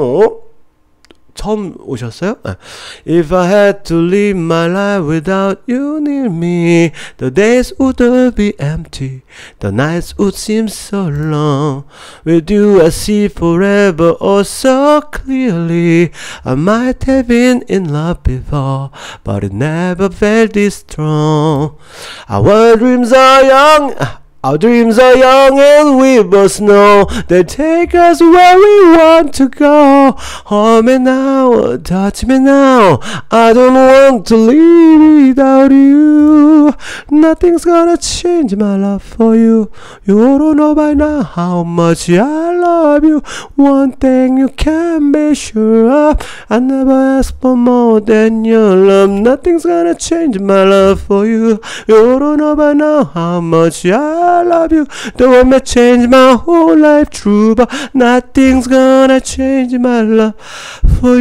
처음 오셨어요? If I had to live my life without you near me, the days would all be empty. The nights would seem so long. With you I see forever oh so clearly. I might have been in love before, but it never felt this strong. Our dreams are young. Our dreams are young and we both know they take us where we want to go. Hold me now, touch me now. I don't want to live without you. Nothing's gonna change my love for you. You don't know by now how much I love you. One thing you can be sure of. I never ask for more than your love. Nothing's gonna change my love for you. You don't know by now how much I love you. The one may change my whole life through, but nothing's gonna change my love for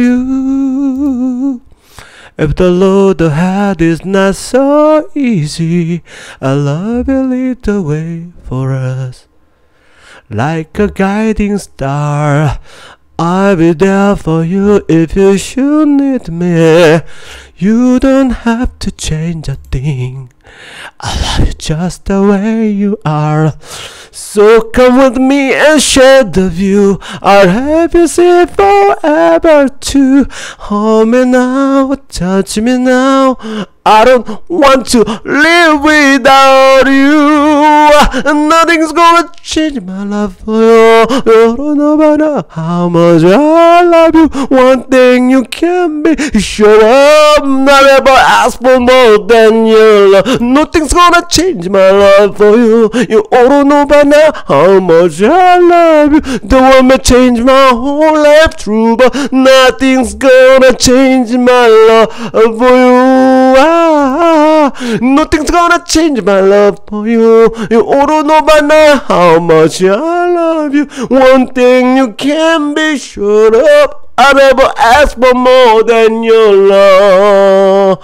you. If the road ahead is not so easy, I love you lead the way for us. Like a guiding star, I'll be there for you if you should need me. You don't have to change a thing. I love you just the way you are. So come with me and share the view. I'll have you see forever too. Hold me now, touch me now. I don't want to live without you. Nothing's gonna change my love for you. You don't know by now how much I love you. One thing you can be sure of. Not ever ask for more than your love. Nothing's gonna change my love for you. You all don't know by now how much I love you. The one may change my whole life through, but nothing's gonna change my love for you. Nothing's gonna change my love for you. You all don't know by now how much I love you. One thing you can be sure of. I never ask for more than your love.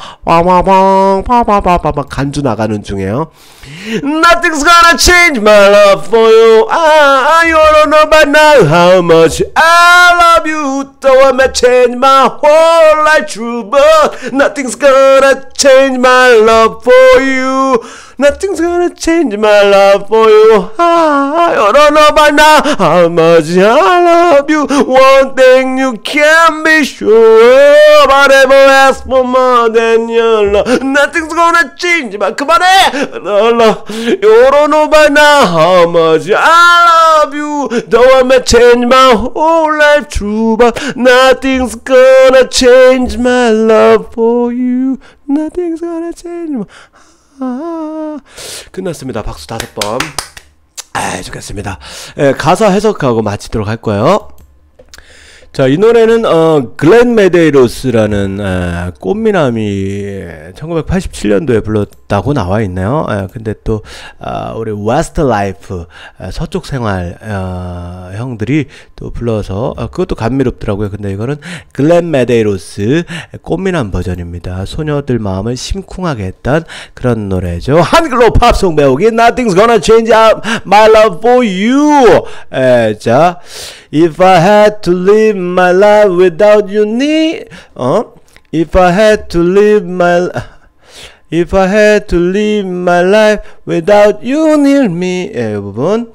간주 나가는 중에요. Nothing's gonna change my love for you. You don't know by now how much I love you. Though I may change my whole life through, but nothing's gonna change my love for you. Nothing's gonna change my love for you. You don't know by now how much I love you. One thing you can be sure of, I never ask for more than your love. Nothing's gonna change my, 그만해! You don't know by now how much I love you. Though I may change my whole life through, but nothing's gonna change my love for you. Nothing's gonna change my. 끝났습니다. 박수 5번. 좋겠습니다. 가사 해석하고 마치도록 할 거예요. 자, 이 노래는 글렌 메데이로스라는 꽃미남이 1987년도에 불렀다고 나와 있네요. 근데 또 우리 웨스트라이프 서쪽 생활 형들이 또 불러서 그것도 감미롭더라고요. 근데 이거는 글렌 메데이로스 꽃미남 버전입니다. 소녀들 마음을 심쿵하게 했던 그런 노래죠. 한글로 팝송 배우기 Nothing's gonna change my love for you. 자, If I had to live my life without you need, If I had to live my life without you near me. 이 부분,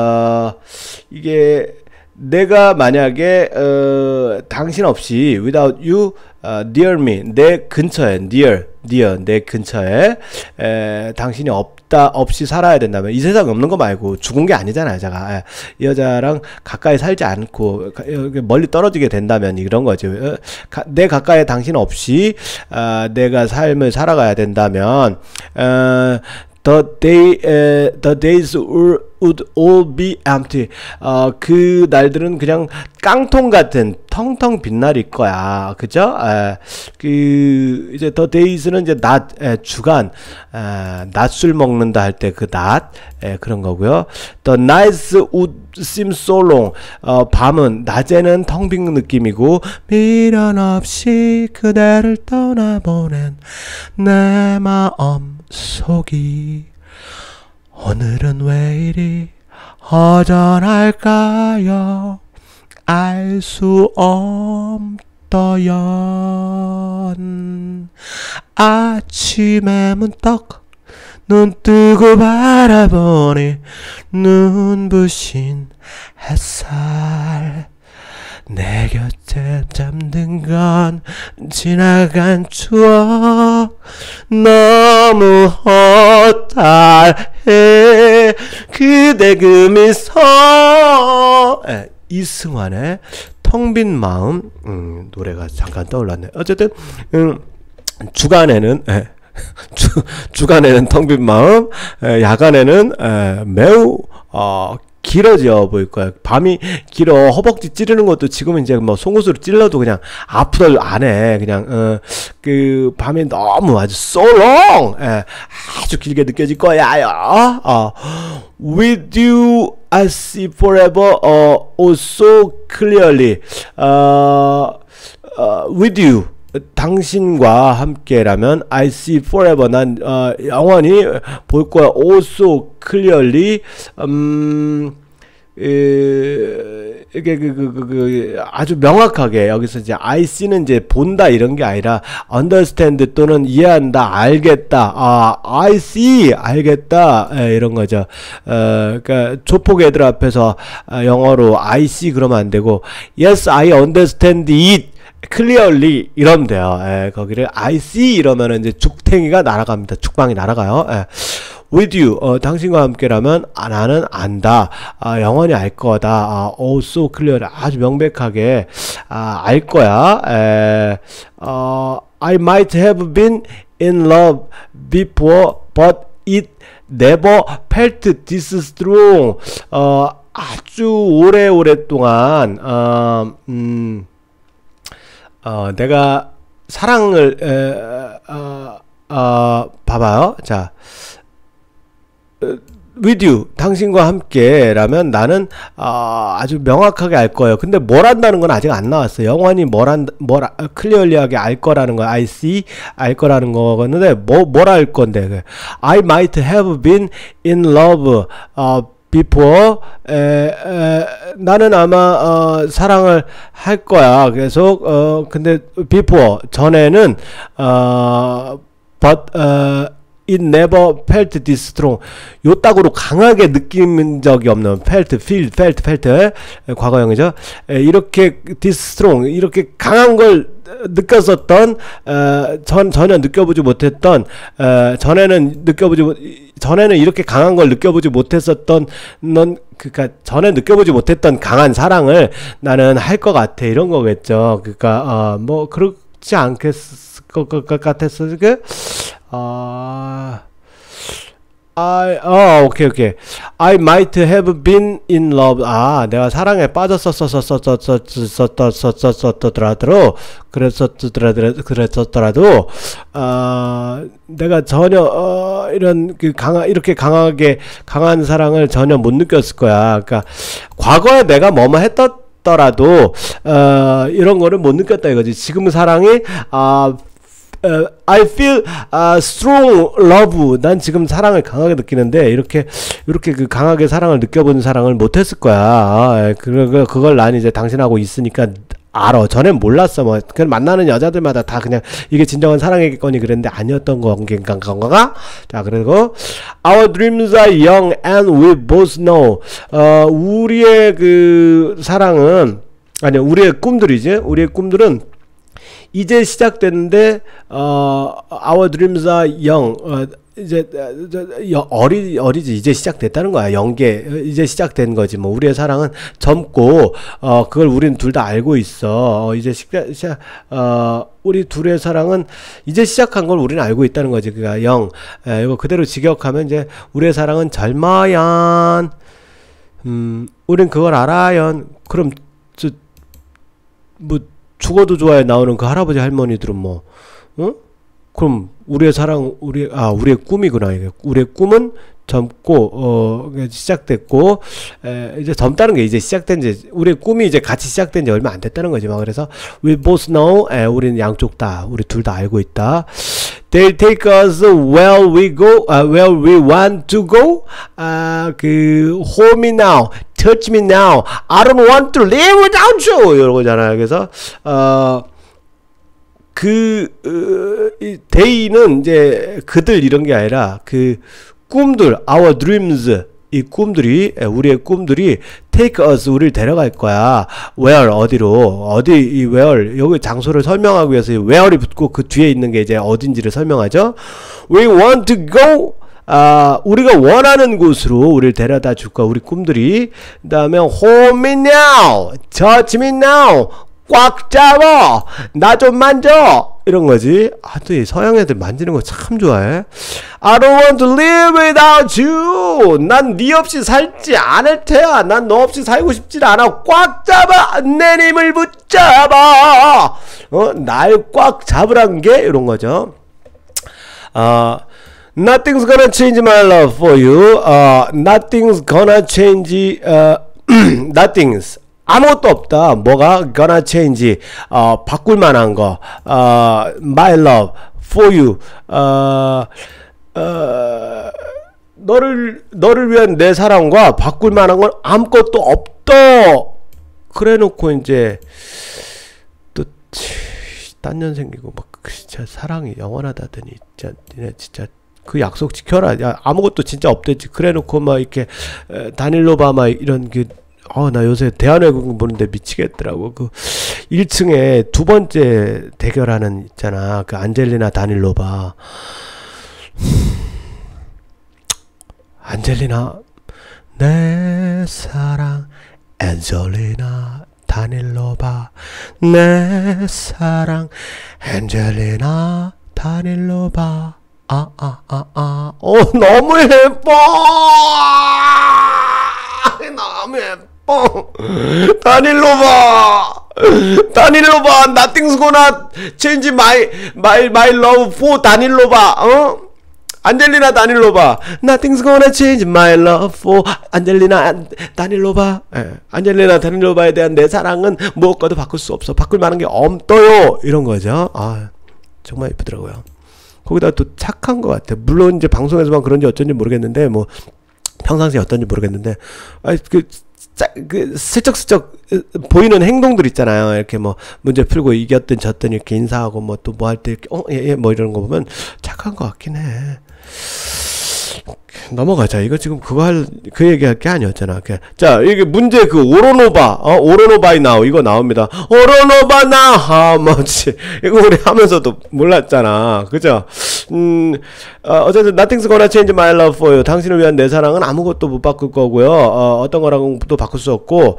이게 내가 만약에 당신 없이 without you near me, 내 근처에 near 내 근처에 당신이 없이 살아야 된다면, 이 세상에 없는 거 말고 죽은 게 아니잖아요. 제가 이 여자랑 가까이 살지 않고 멀리 떨어지게 된다면 이런 거죠. 내 가까이 당신 없이 내가 삶을 살아가야 된다면 the days would all be empty. 그 날들은 그냥 깡통 같은 텅텅 빈 날일 거야. 그죠? 이제 the days는 이제 낮, 주간, 낮술 먹는다 할 때 그 낮, 그런 거고요. The nights would seem so long. 밤은, 낮에는 텅 빈 느낌이고, 미련 없이 그대를 떠나보낸 내 마음 속이 오늘은 왜 이리 허전할까요? 알 수 없더연. 아침에 문떡 눈 뜨고 바라보니 눈부신 햇살. 내 곁에 잠든 건 지나간 추억. 너무 허탈해 그대 그 미소. 이승환의 텅 빈 마음, 노래가 잠깐 떠올랐네. 어쨌든 주간에는 주간에는 텅 빈 마음, 야간에는 매우 길어져 보일 거야. 밤이 길어. 허벅지 찌르는 것도 지금 이제 뭐 송곳으로 찔러도 그냥 아프다 안 해. 그냥 그 밤이 너무 아주 so long, 아주 길게 느껴질 거야. With you I see forever, oh so clearly. With you, 당신과 함께라면 I see forever, 난 영원히 볼 거야. Oh so clearly. 이게 아주 명확하게, 여기서 이제 I see는 이제 본다 이런 게 아니라 understand 또는 이해한다, 알겠다. I see, 알겠다, 이런 거죠. 그러니까 조폭 애들 앞에서 영어로 I see 그러면 안 되고 Yes, I understand it clearly 이러면 돼요. 거기를 I see 이러면은 이제 죽탱이가 날아갑니다. 죽방이 날아가요. With you, 당신과 함께라면 나는 안다, 영원히 알 거다. Oh so clear, 아주 명백하게 알 거야. I might have been in love before, but it never felt this strong. 아주 오랫동안 내가 사랑을 봐봐요. 자, with you, 당신과 함께라면 나는 아주 명확하게 알 거예요. 근데 뭘 한다는 건 아직 안 나왔어요. 영원히 클리어리하게 알 거라는 거, I see, 알 거라는 거였는데 뭘 알 건데? I might have been in love before. 나는 아마 사랑을 할 거야. 계속 근데 before 전에는 but it never felt this strong. 요따구로 강하게 느낀 적이 없는 felt, 과거형이죠. 이렇게 this strong, 이렇게 강한 걸 느꼈었던 전혀 느껴보지 못했던 전에는 이렇게 강한 걸 느껴보지 못했었던 그러니까 전에 느껴보지 못했던 강한 사랑을 나는 할 것 같아, 이런 거겠죠. 그러니까 뭐 그렇지 않겠을 것 같았어. 오케이. I might have been in love. 내가 사랑에 그랬었더라도, 내가 전혀, 이렇게 강한 사랑을 전혀 못 느꼈을 거야. 그러니까, 과거에 내가 뭐뭐 했더라도, 이런 거를 못 느꼈다 이거지. 지금 사랑이, I feel strong love. 난 지금 사랑을 강하게 느끼는데 이렇게 그 강하게 사랑을 느껴본 사랑을 못했을 거야. 그걸 난 이제 당신하고 있으니까 알아. 전엔 몰랐어. 뭐 그냥 만나는 여자들마다 다 그냥 이게 진정한 사랑이겠거니 그랬는데 아니었던 건가? 자, 그리고 our dreams are young and we both know. 우리의 그 사랑은 우리의 꿈들이지. 우리의 꿈들은 이제 시작됐는데 our dreams are young. 이제 어리지. 이제 시작됐다는 거야. 연계 이제 시작된 거지. 뭐 우리의 사랑은 젊고 그걸 우리는 둘 다 알고 있어. 이제 우리 둘의 사랑은 이제 시작한 걸 우리는 알고 있다는 거지. 그러니까 이거 그대로 직역하면 이제 우리의 사랑은 젊어연. 우린 그걸 알아연. 그럼 뭐 죽어도 좋아에 나오는 그 할아버지 할머니들은 뭐, 그럼 우리의 사랑, 우리의 꿈이구나. 이게 우리의 꿈은 젊고 시작됐고, 이제 젊다는 게 이제 시작된 지, 우리의 꿈이 이제 같이 시작된 지 얼마 안 됐다는 거지. 막 그래서 we both know. 우리는 양쪽 다, 우리 둘 다 알고 있다. They'll take us where we go, where we want to go. hold me now, touch me now. I don't want to live without you. 이런 거잖아요. 그래서 they는 이제 그들 이런 게 아니라 그 꿈들, our dreams, 이 꿈들이, 우리의 꿈들이 take us, 우리를 데려갈 거야. where, 어디로, 이 where, 여기 장소를 설명하기 위해서 이 where이 붙고 그 뒤에 있는 게 이제 어딘지를 설명하죠. We want to go, 우리가 원하는 곳으로 우리를 데려다 줄 거야. 우리 꿈들이. 그 다음에 hold me now, touch me now, 꽉 잡아, 나 좀 만져, 이런 거지. 또 이 서양 애들 만지는 거 참 좋아해. I don't want to live without you. 난 네 없이 살지 않을 테야. 난 너 없이 살고 싶지 않아. 꽉 잡아, 내 힘을 붙잡아. 날 꽉 잡으란 게 이런 거죠. Nothing's gonna change my love for you. Nothing's gonna change. Nothing's, 아무것도 없다. 뭐가 gonna change, 바꿀 만한 거, my love for you, 너를 위한 내 사랑과 바꿀 만한 건 아무것도 없다. 그래 놓고 이제 또 딴년 생기고 막 진짜 사랑이 영원하다더니 진짜 니네 진짜 그 약속 지켜라. 야, 아무것도 진짜 없댔지. 그래 놓고 막 이렇게 다닐로바 막 이런 그 나 요새 대한외국 보는데 미치겠더라고. 그 1층에 두 번째 대결하는 있잖아. 그 안젤리나 다닐로바. 안젤리나, 내 사랑 안젤리나 다닐로바, 내 사랑 안젤리나 다닐로바. 너무 예뻐. 너무 예뻐. 다닐로바, nothing's gonna change my love for 다닐로바. 안젤리나 다닐로바 Nothing's gonna change my love for 안젤리나 다닐로바. 안젤리나 다닐로바에 대한 내 사랑은 무엇과도 바꿀 수 없어. 바꿀 만한 게 없어요. 이런 거죠. 아, 정말 이쁘더라고요. 거기다 또 착한 것 같아. 물론 이제 방송에서만 그런지 어쩐지 모르겠는데 뭐 평상시에 어떤지 모르겠는데 슬쩍슬쩍 보이는 행동들 있잖아요. 이렇게 뭐 문제 풀고 이겼든 졌든 이렇게 인사하고 뭐 또 뭐 할 때 이렇게 예 뭐 이런 거 보면 착한 것 같긴 해. 넘어가자. 이거 지금 그 얘기할 게 아니었잖아. 자, 이게 문제 오로노바, 오로노바이 나우 이거 나옵니다. 오로노바 나 하머치. 이거 우리 하면서도 몰랐잖아. 그죠? 어쨌든 Nothing's gonna change my love for you. 당신을 위한 내 사랑은 아무것도 못 바꿀 거고요. 어떤 거랑도 바꿀 수 없고,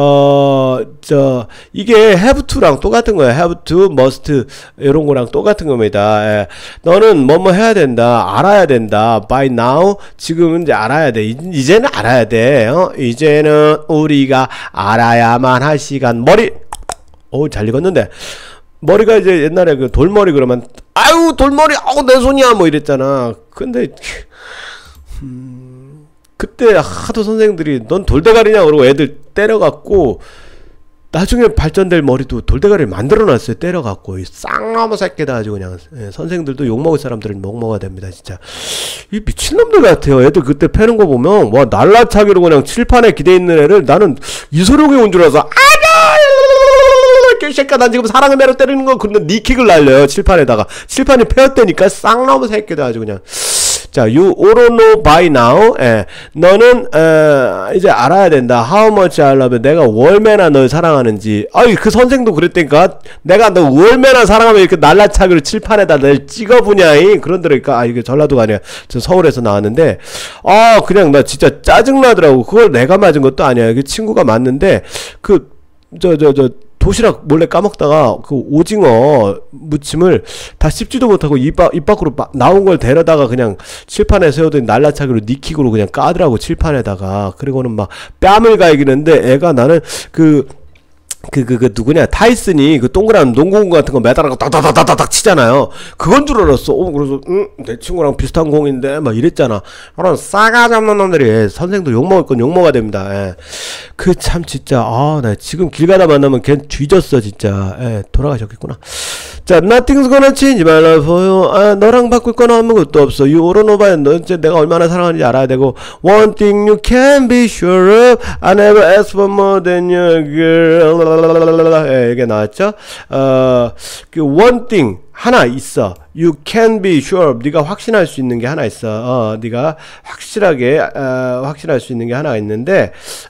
이게 have to랑 똑같은 거예요. have to, must, 이런 거랑 똑같은 겁니다. 예. 너는 뭐뭐 해야 된다. 알아야 된다. by now. 지금은 이제 알아야 돼. 이제는 알아야 돼. 이제는 우리가 알아야만 할 시간. 머리! 잘 읽었는데. 머리가 이제 옛날에 그 돌머리 그러면, 아유, 돌머리, 내 손이야. 뭐 이랬잖아. 근데, 그때 하도 선생님들이 넌 돌대가리냐? 그러고 애들 때려갖고, 나중에 발전될 머리도 돌대가리를 만들어놨어요. 때려갖고 이 쌍나무 새끼다 아주 그냥. 선생들도 욕먹을 사람들은 욕먹어야 됩니다. 진짜 이 미친놈들 같아요. 애들 그때 패는 거 보면 와 날라차기로 그냥 칠판에 기대있는 애를 나는 이소룡이 온 줄 알아서 아가 새끼야 난 지금 사랑의 매로 때리는 거 그런데 니킥을 날려요. 칠판에다가. 칠판이 패였다니까 쌍나무 새끼다 아주 그냥. 자, you ought to know by now. 너는 이제 알아야 된다. How much I love you. 내가 얼마나 널 사랑하는지. 아이 그 선생도 그랬다니까. 내가 너 얼마나 사랑하면 이렇게 날라차기로 칠판에다 널 찍어보냐. 그런데니까 이게 전라도가 아니야. 저 서울에서 나왔는데 그냥 나 진짜 짜증나더라고. 그걸 내가 맞은 것도 아니야. 그 친구가 맞는데 도시락 몰래 까먹다가 그 오징어 무침을 다 씹지도 못하고 입 밖으로 나온 걸 데려다가 그냥 칠판에 세우더니 날라차기로 니킥으로 그냥 까더라고 칠판에다가. 그리고는 막 뺨을 갈기는데 애가 나는 누구냐 타이슨이 그 동그란 농구공 같은 거 매달아서 딱딱딱딱딱 치잖아요. 그건 줄 알았어. 그래서 내 친구랑 비슷한 공인데 막 이랬잖아. 그런 싸가지 없는 놈들이 선생도 욕먹을 건 욕먹어야 됩니다. 그 참 진짜 나 지금 길 가다 만나면 걔 뒤졌어 진짜. 돌아가셨겠구나. 자, Nothing's gonna change my love for you. 너랑 바꿀 건 아무것도 없어. You ought to know by now. 너 이제 내가 얼마나 사랑하는지 알아야 되고. One thing you can be sure of. I never ask for more than your girl. 이게 나왔죠? 그 one thing 하나 있어. You can be sure. 네가 확신할 수 있는 게 하나 있어. 네가 확실하게 확신할 수 있는 게 하나가 있는데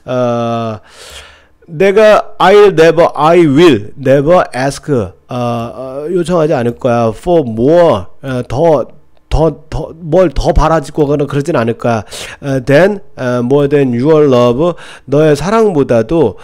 내가 I will never ask 요청하지 않을 거야. for more 뭘 더 바라지거나 그러진 않을 거야. than more than your love 너의 사랑보다도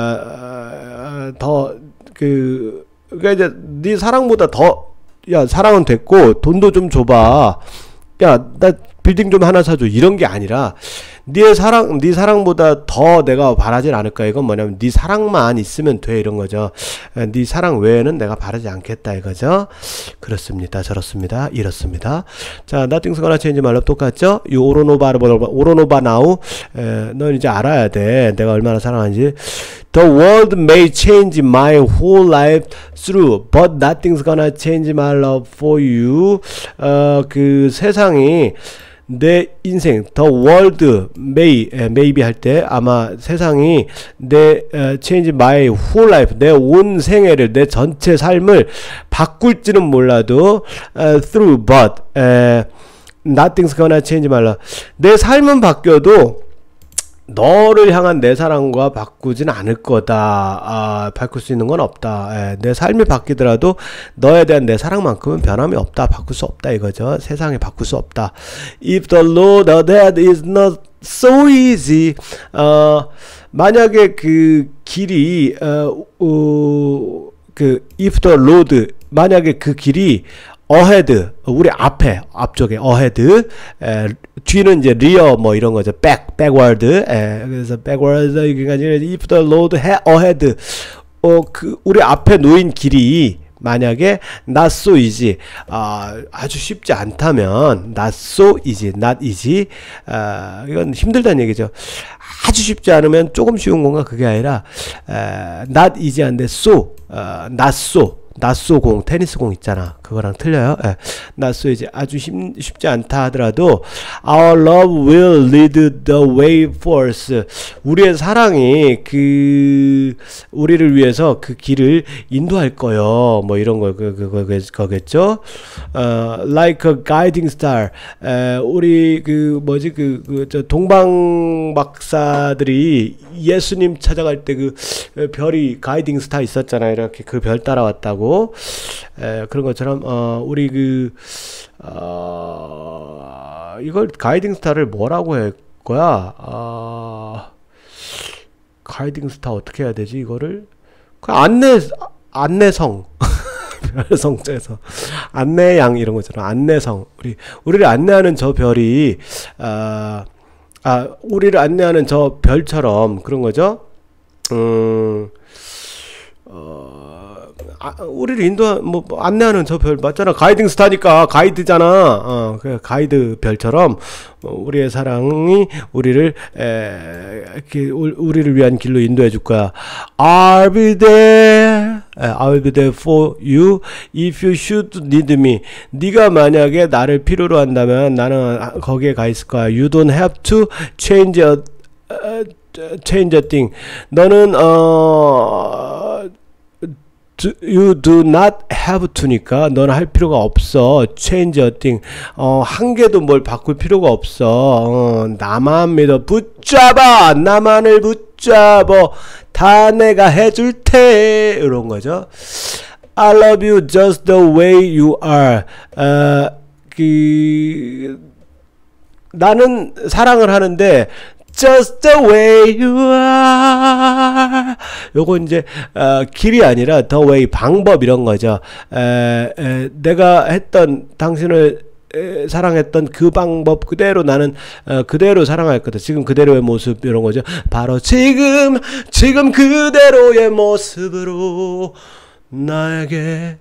그러니까 이제 네 사랑보다 더 야 사랑은 됐고 돈도 좀 줘봐. 야 나 빌딩 좀 하나 사줘. 이런 게 아니라 네 사랑보다 더 내가 바라진 않을 거야. 이건 뭐냐면 네 사랑만 있으면 돼 이런 거죠. 네 사랑 외에는 내가 바라지 않겠다 이거죠. 그렇습니다. 저렇습니다. 이렇습니다. 자, Nothing's gonna change my love 똑같죠? 이 오로노바 now. 넌 이제 알아야 돼. 내가 얼마나 사랑하는지. The world may change my whole life through, but nothing's gonna change my love for you. 그 세상이 내 인생, the world maybe 할 때 아마 세상이 내 change my whole life, 내 온 생애를, 내 전체 삶을 바꿀지는 몰라도 through, but nothing's gonna change my love. 내 삶은 바뀌어도 너를 향한 내 사랑과 바꾸진 않을 거다. 바꿀 수 있는 건 없다. 내 삶이 바뀌더라도 너에 대한 내 사랑만큼은 변함이 없다. 바꿀 수 없다 이거죠. 세상에 바꿀 수 없다. If the road that is not so easy. 만약에 그 길이 if the road 만약에 그 길이 ahead 우리 앞쪽에 ahead 뒤는 이제 rear 뭐 이런 거죠. backward 그래서 backward 이게 아니라 if the road ahead 그 우리 앞에 놓인 길이 만약에 not so easy, 아주 쉽지 않다면 not so easy, not easy, 이건 힘들다는 얘기죠. 아주 쉽지 않으면 조금 쉬운 건가? 그게 아니라 not easy한데 so, not so 공, 테니스 공 있잖아. 그거랑 틀려요. not so easy, 아주 쉽지 않다 하더라도 our love will lead the way for us. 우리의 사랑이 우리를 위해서 그 길을 인도할 거요. 뭐 이런 거 거겠죠. like a guiding star. 우리 저 동방 박사들이 예수님 찾아갈 때 그 별이 가이딩 스타 있었잖아요. 이렇게 그 별 따라왔다고. 그런 것처럼 우리 이걸 가이딩 스타를 뭐라고 할 거야? 가이딩 스타 어떻게 해야 되지? 이거를 안내성 별성자에서 안내양 이런 거잖아. 안내성. 우리를 안내하는 저 별이 우리를 안내하는 저 별처럼 그런 거죠. 우리를 안내하는 저 별 맞잖아. 가이딩 스타니까 가이드잖아. 그 가이드 별처럼 우리의 사랑이 우리를 위한 길로 인도해 줄 거야. I'll be there for you if you should need me. 네가 만약에 나를 필요로 한다면 나는 거기에 가 있을 거야. You don't have to change a thing. 너는 you do not have to니까 너는 할 필요가 없어. change a thing. 한 개도 뭘 바꿀 필요가 없어. 나만 믿어. 붙잡아. 나만을 붙잡아. 다 내가 해줄 테. 이런 거죠. I love you just the way you are. 나는 사랑을 하는데 just the way you are. 요거 이제 길이 아니라 the way, 방법 이런 거죠. 내가 했던 당신을 사랑했던 그 방법 그대로 나는 그대로 사랑할 거다. 지금 그대로의 모습 이런 거죠. 바로 지금 그대로의 모습으로 나에게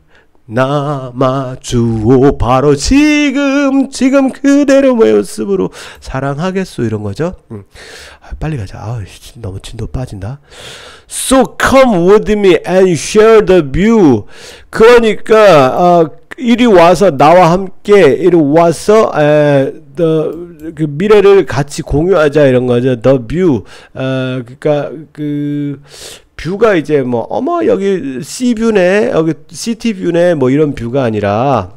남아주오. 바로 지금 그대로 모습으로 사랑하겠소. 이런 거죠. 빨리 가자. 너무 진도 빠진다. So come with me and share the view. 그러니까 이리 와서 나와 함께 이리 와서 그 미래를 같이 공유하자 이런 거죠. The view. 그러니까 뷰가 이제 여기 C뷰네, 여기 CT뷰네, 이런 뷰가 아니라,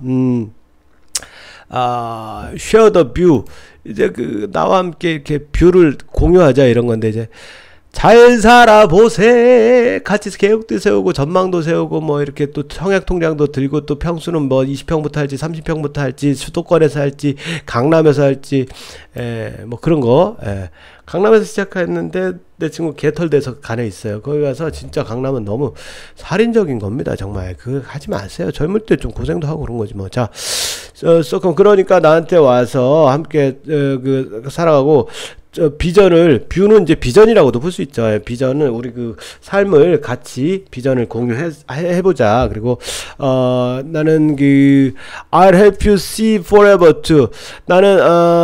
share the view. 이제 나와 함께 이렇게 뷰를 공유하자 이런 건데, 이제, 잘 살아보세. 같이 계획도 세우고, 전망도 세우고, 이렇게 또 청약 통장도 들고, 또 평수는 20평부터 할지, 30평부터 할지, 수도권에서 할지, 강남에서 할지, 그런 거, 강남에서 시작했는데 내 친구 개털돼서 간에 있어요. 거기 가서 진짜 강남은 너무 살인적인 겁니다. 정말 하지 마세요. 젊을 때 좀 고생도 하고 그런 거지 뭐. 자, 그러니까 나한테 와서 함께 살아가고 뷰는 이제 비전이라고도 볼 수 있죠. 비전은 우리 삶을 같이 비전을 공유해보자. 그리고 나는 I'll help you see forever too. 나는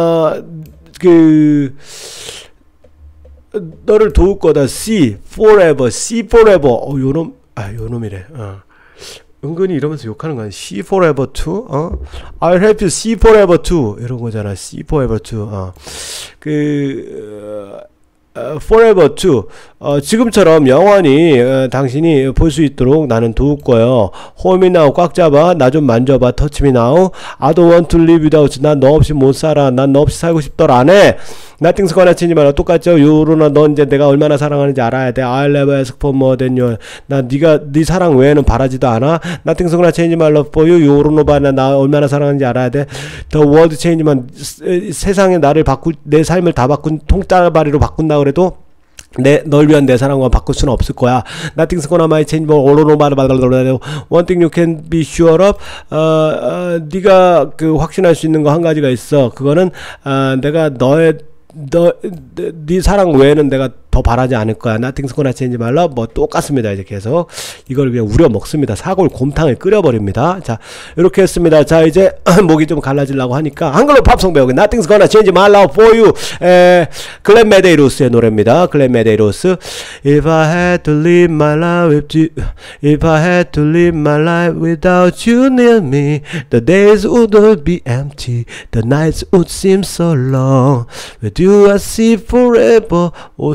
너를 도울 거다. see forever. 요놈이래. 은근히 이러면서 욕하는 거야. see forever too. I'll help you see forever too. 이런 거잖아. see forever too. forever too. 지금처럼 영원히 당신이 볼 수 있도록 나는 도울 거예요. hold me now. 꽉 잡아. 나 좀 만져봐. touch me now. I don't want to live without you. 난 너 없이 못 살아. 난 너 없이 살고 싶더라. 안 해. Nothing's gonna change 마라. 똑같죠. 요로나 너 이제 내가 얼마나 사랑하는지 알아야 돼. I'll never ask for more than you. 나 네 사랑 외에는 바라지도 않아. Nothing's gonna change my love for you. 요로노바 나 얼마나 사랑하는지 알아야 돼. The world change만 세상에 내 삶을 다 바꾼 통짜바리로 바꾼다 그래도 널 위한 내 사랑과 바꿀 수는 없을 거야. Nothing's gonna my change more. One thing you can be sure of. 네가 확신할 수 있는 거 한 가지가 있어. 그거는 내가 너의 네 사랑 외에는 내가 더 바라지 않을 거야. Nothing's gonna change my love. 뭐 똑같습니다. 이제 계속 이걸 그냥 우려 먹습니다. 사골 곰탕을 끓여버립니다. 자, 이렇게 했습니다. 자, 이제 목이 좀 갈라지려고 하니까 한글로 팝송 배우기. Nothing's gonna change my love for you. 글렌 메데이로스의 노래입니다. 글렌 메데이로스. If I had to live my life with you, if I had to live my life without you near me, the days would be empty, the nights would seem so long. With you I see forever. Oh,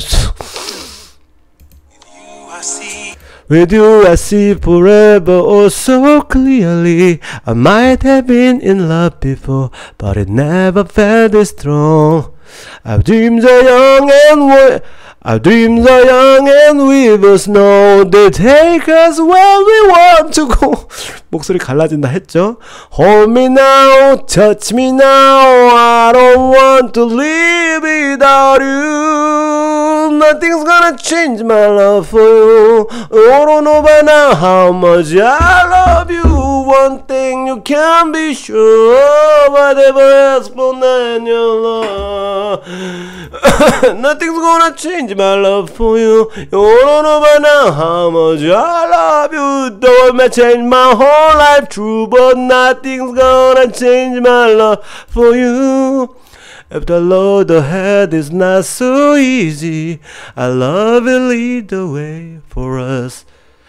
with you I see forever oh so clearly. I might have been in love before, but it never felt this strong. Our dreams are young and our dreams are young and we both know they take us where we want to go. 목소리 갈라진다 했죠. Hold me now, touch me now. I don't want to live without you. Nothing's gonna change my love for you. I don't know by now how much I love you. One thing you can be sure of, I never ask for than your love. Nothing's gonna change my love for you. You don't know by now how much I love you. Though it may change my whole life through, but nothing's gonna change my love for you. If the road ahead is not so easy, I love will lead the way for us.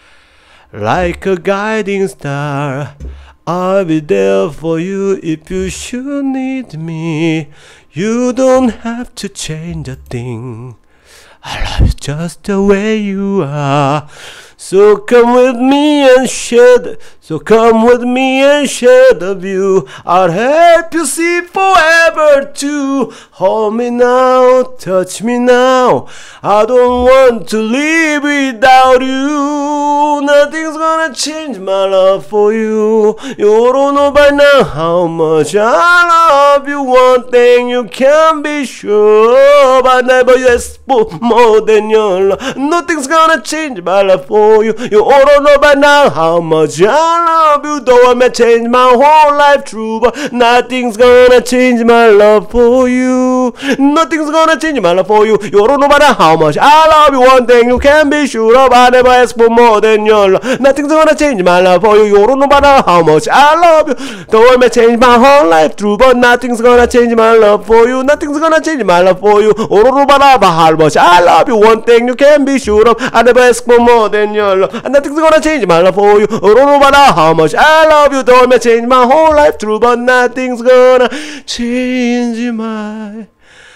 Like a guiding star, I'll be there for you if you should need me. You don't have to change a thing. I love you just the way you are. So come with me and share the, so come with me and share the view. I'll help you see forever too. Hold me now, touch me now. I don't want to live without you. Nothing's gonna change my love for you. You don't know by now how much I love you. One thing you can be sure of, I never asked for more than your love. Nothing's gonna change my love for you. You all don't know by now how much I love you. Though I may change my whole life through, but nothing's gonna change my love for you. Nothing's gonna change my love for you. You don't know by now how much I love you. One thing you can be sure of, I never ask for more than your love. Nothing's gonna change my love for you. You don't know by now how much I love you. Though I may change my whole life through, but nothing's gonna change my love for you. Nothing's gonna change my love for you. You don't know by now how much I love you. One thing you can be sure of, I never ask for more than your love. And nothing's gonna change my love for you. I don't know about how much I love you. Though I may change my whole life through, but nothing's gonna change my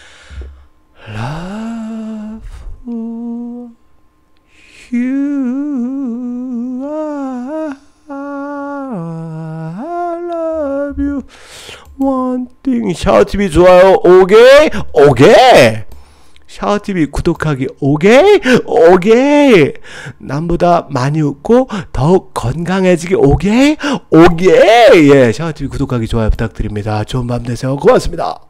love for you. I love you. One thing. 샤워TV 좋아요. 오케이? 오케이? 샤워TV 구독하기 오케이? 오케이. 남보다 많이 웃고 더욱 건강해지기 오케이? 오케이. 예, 샤워TV 구독하기 좋아요 부탁드립니다. 좋은 밤 되세요. 고맙습니다.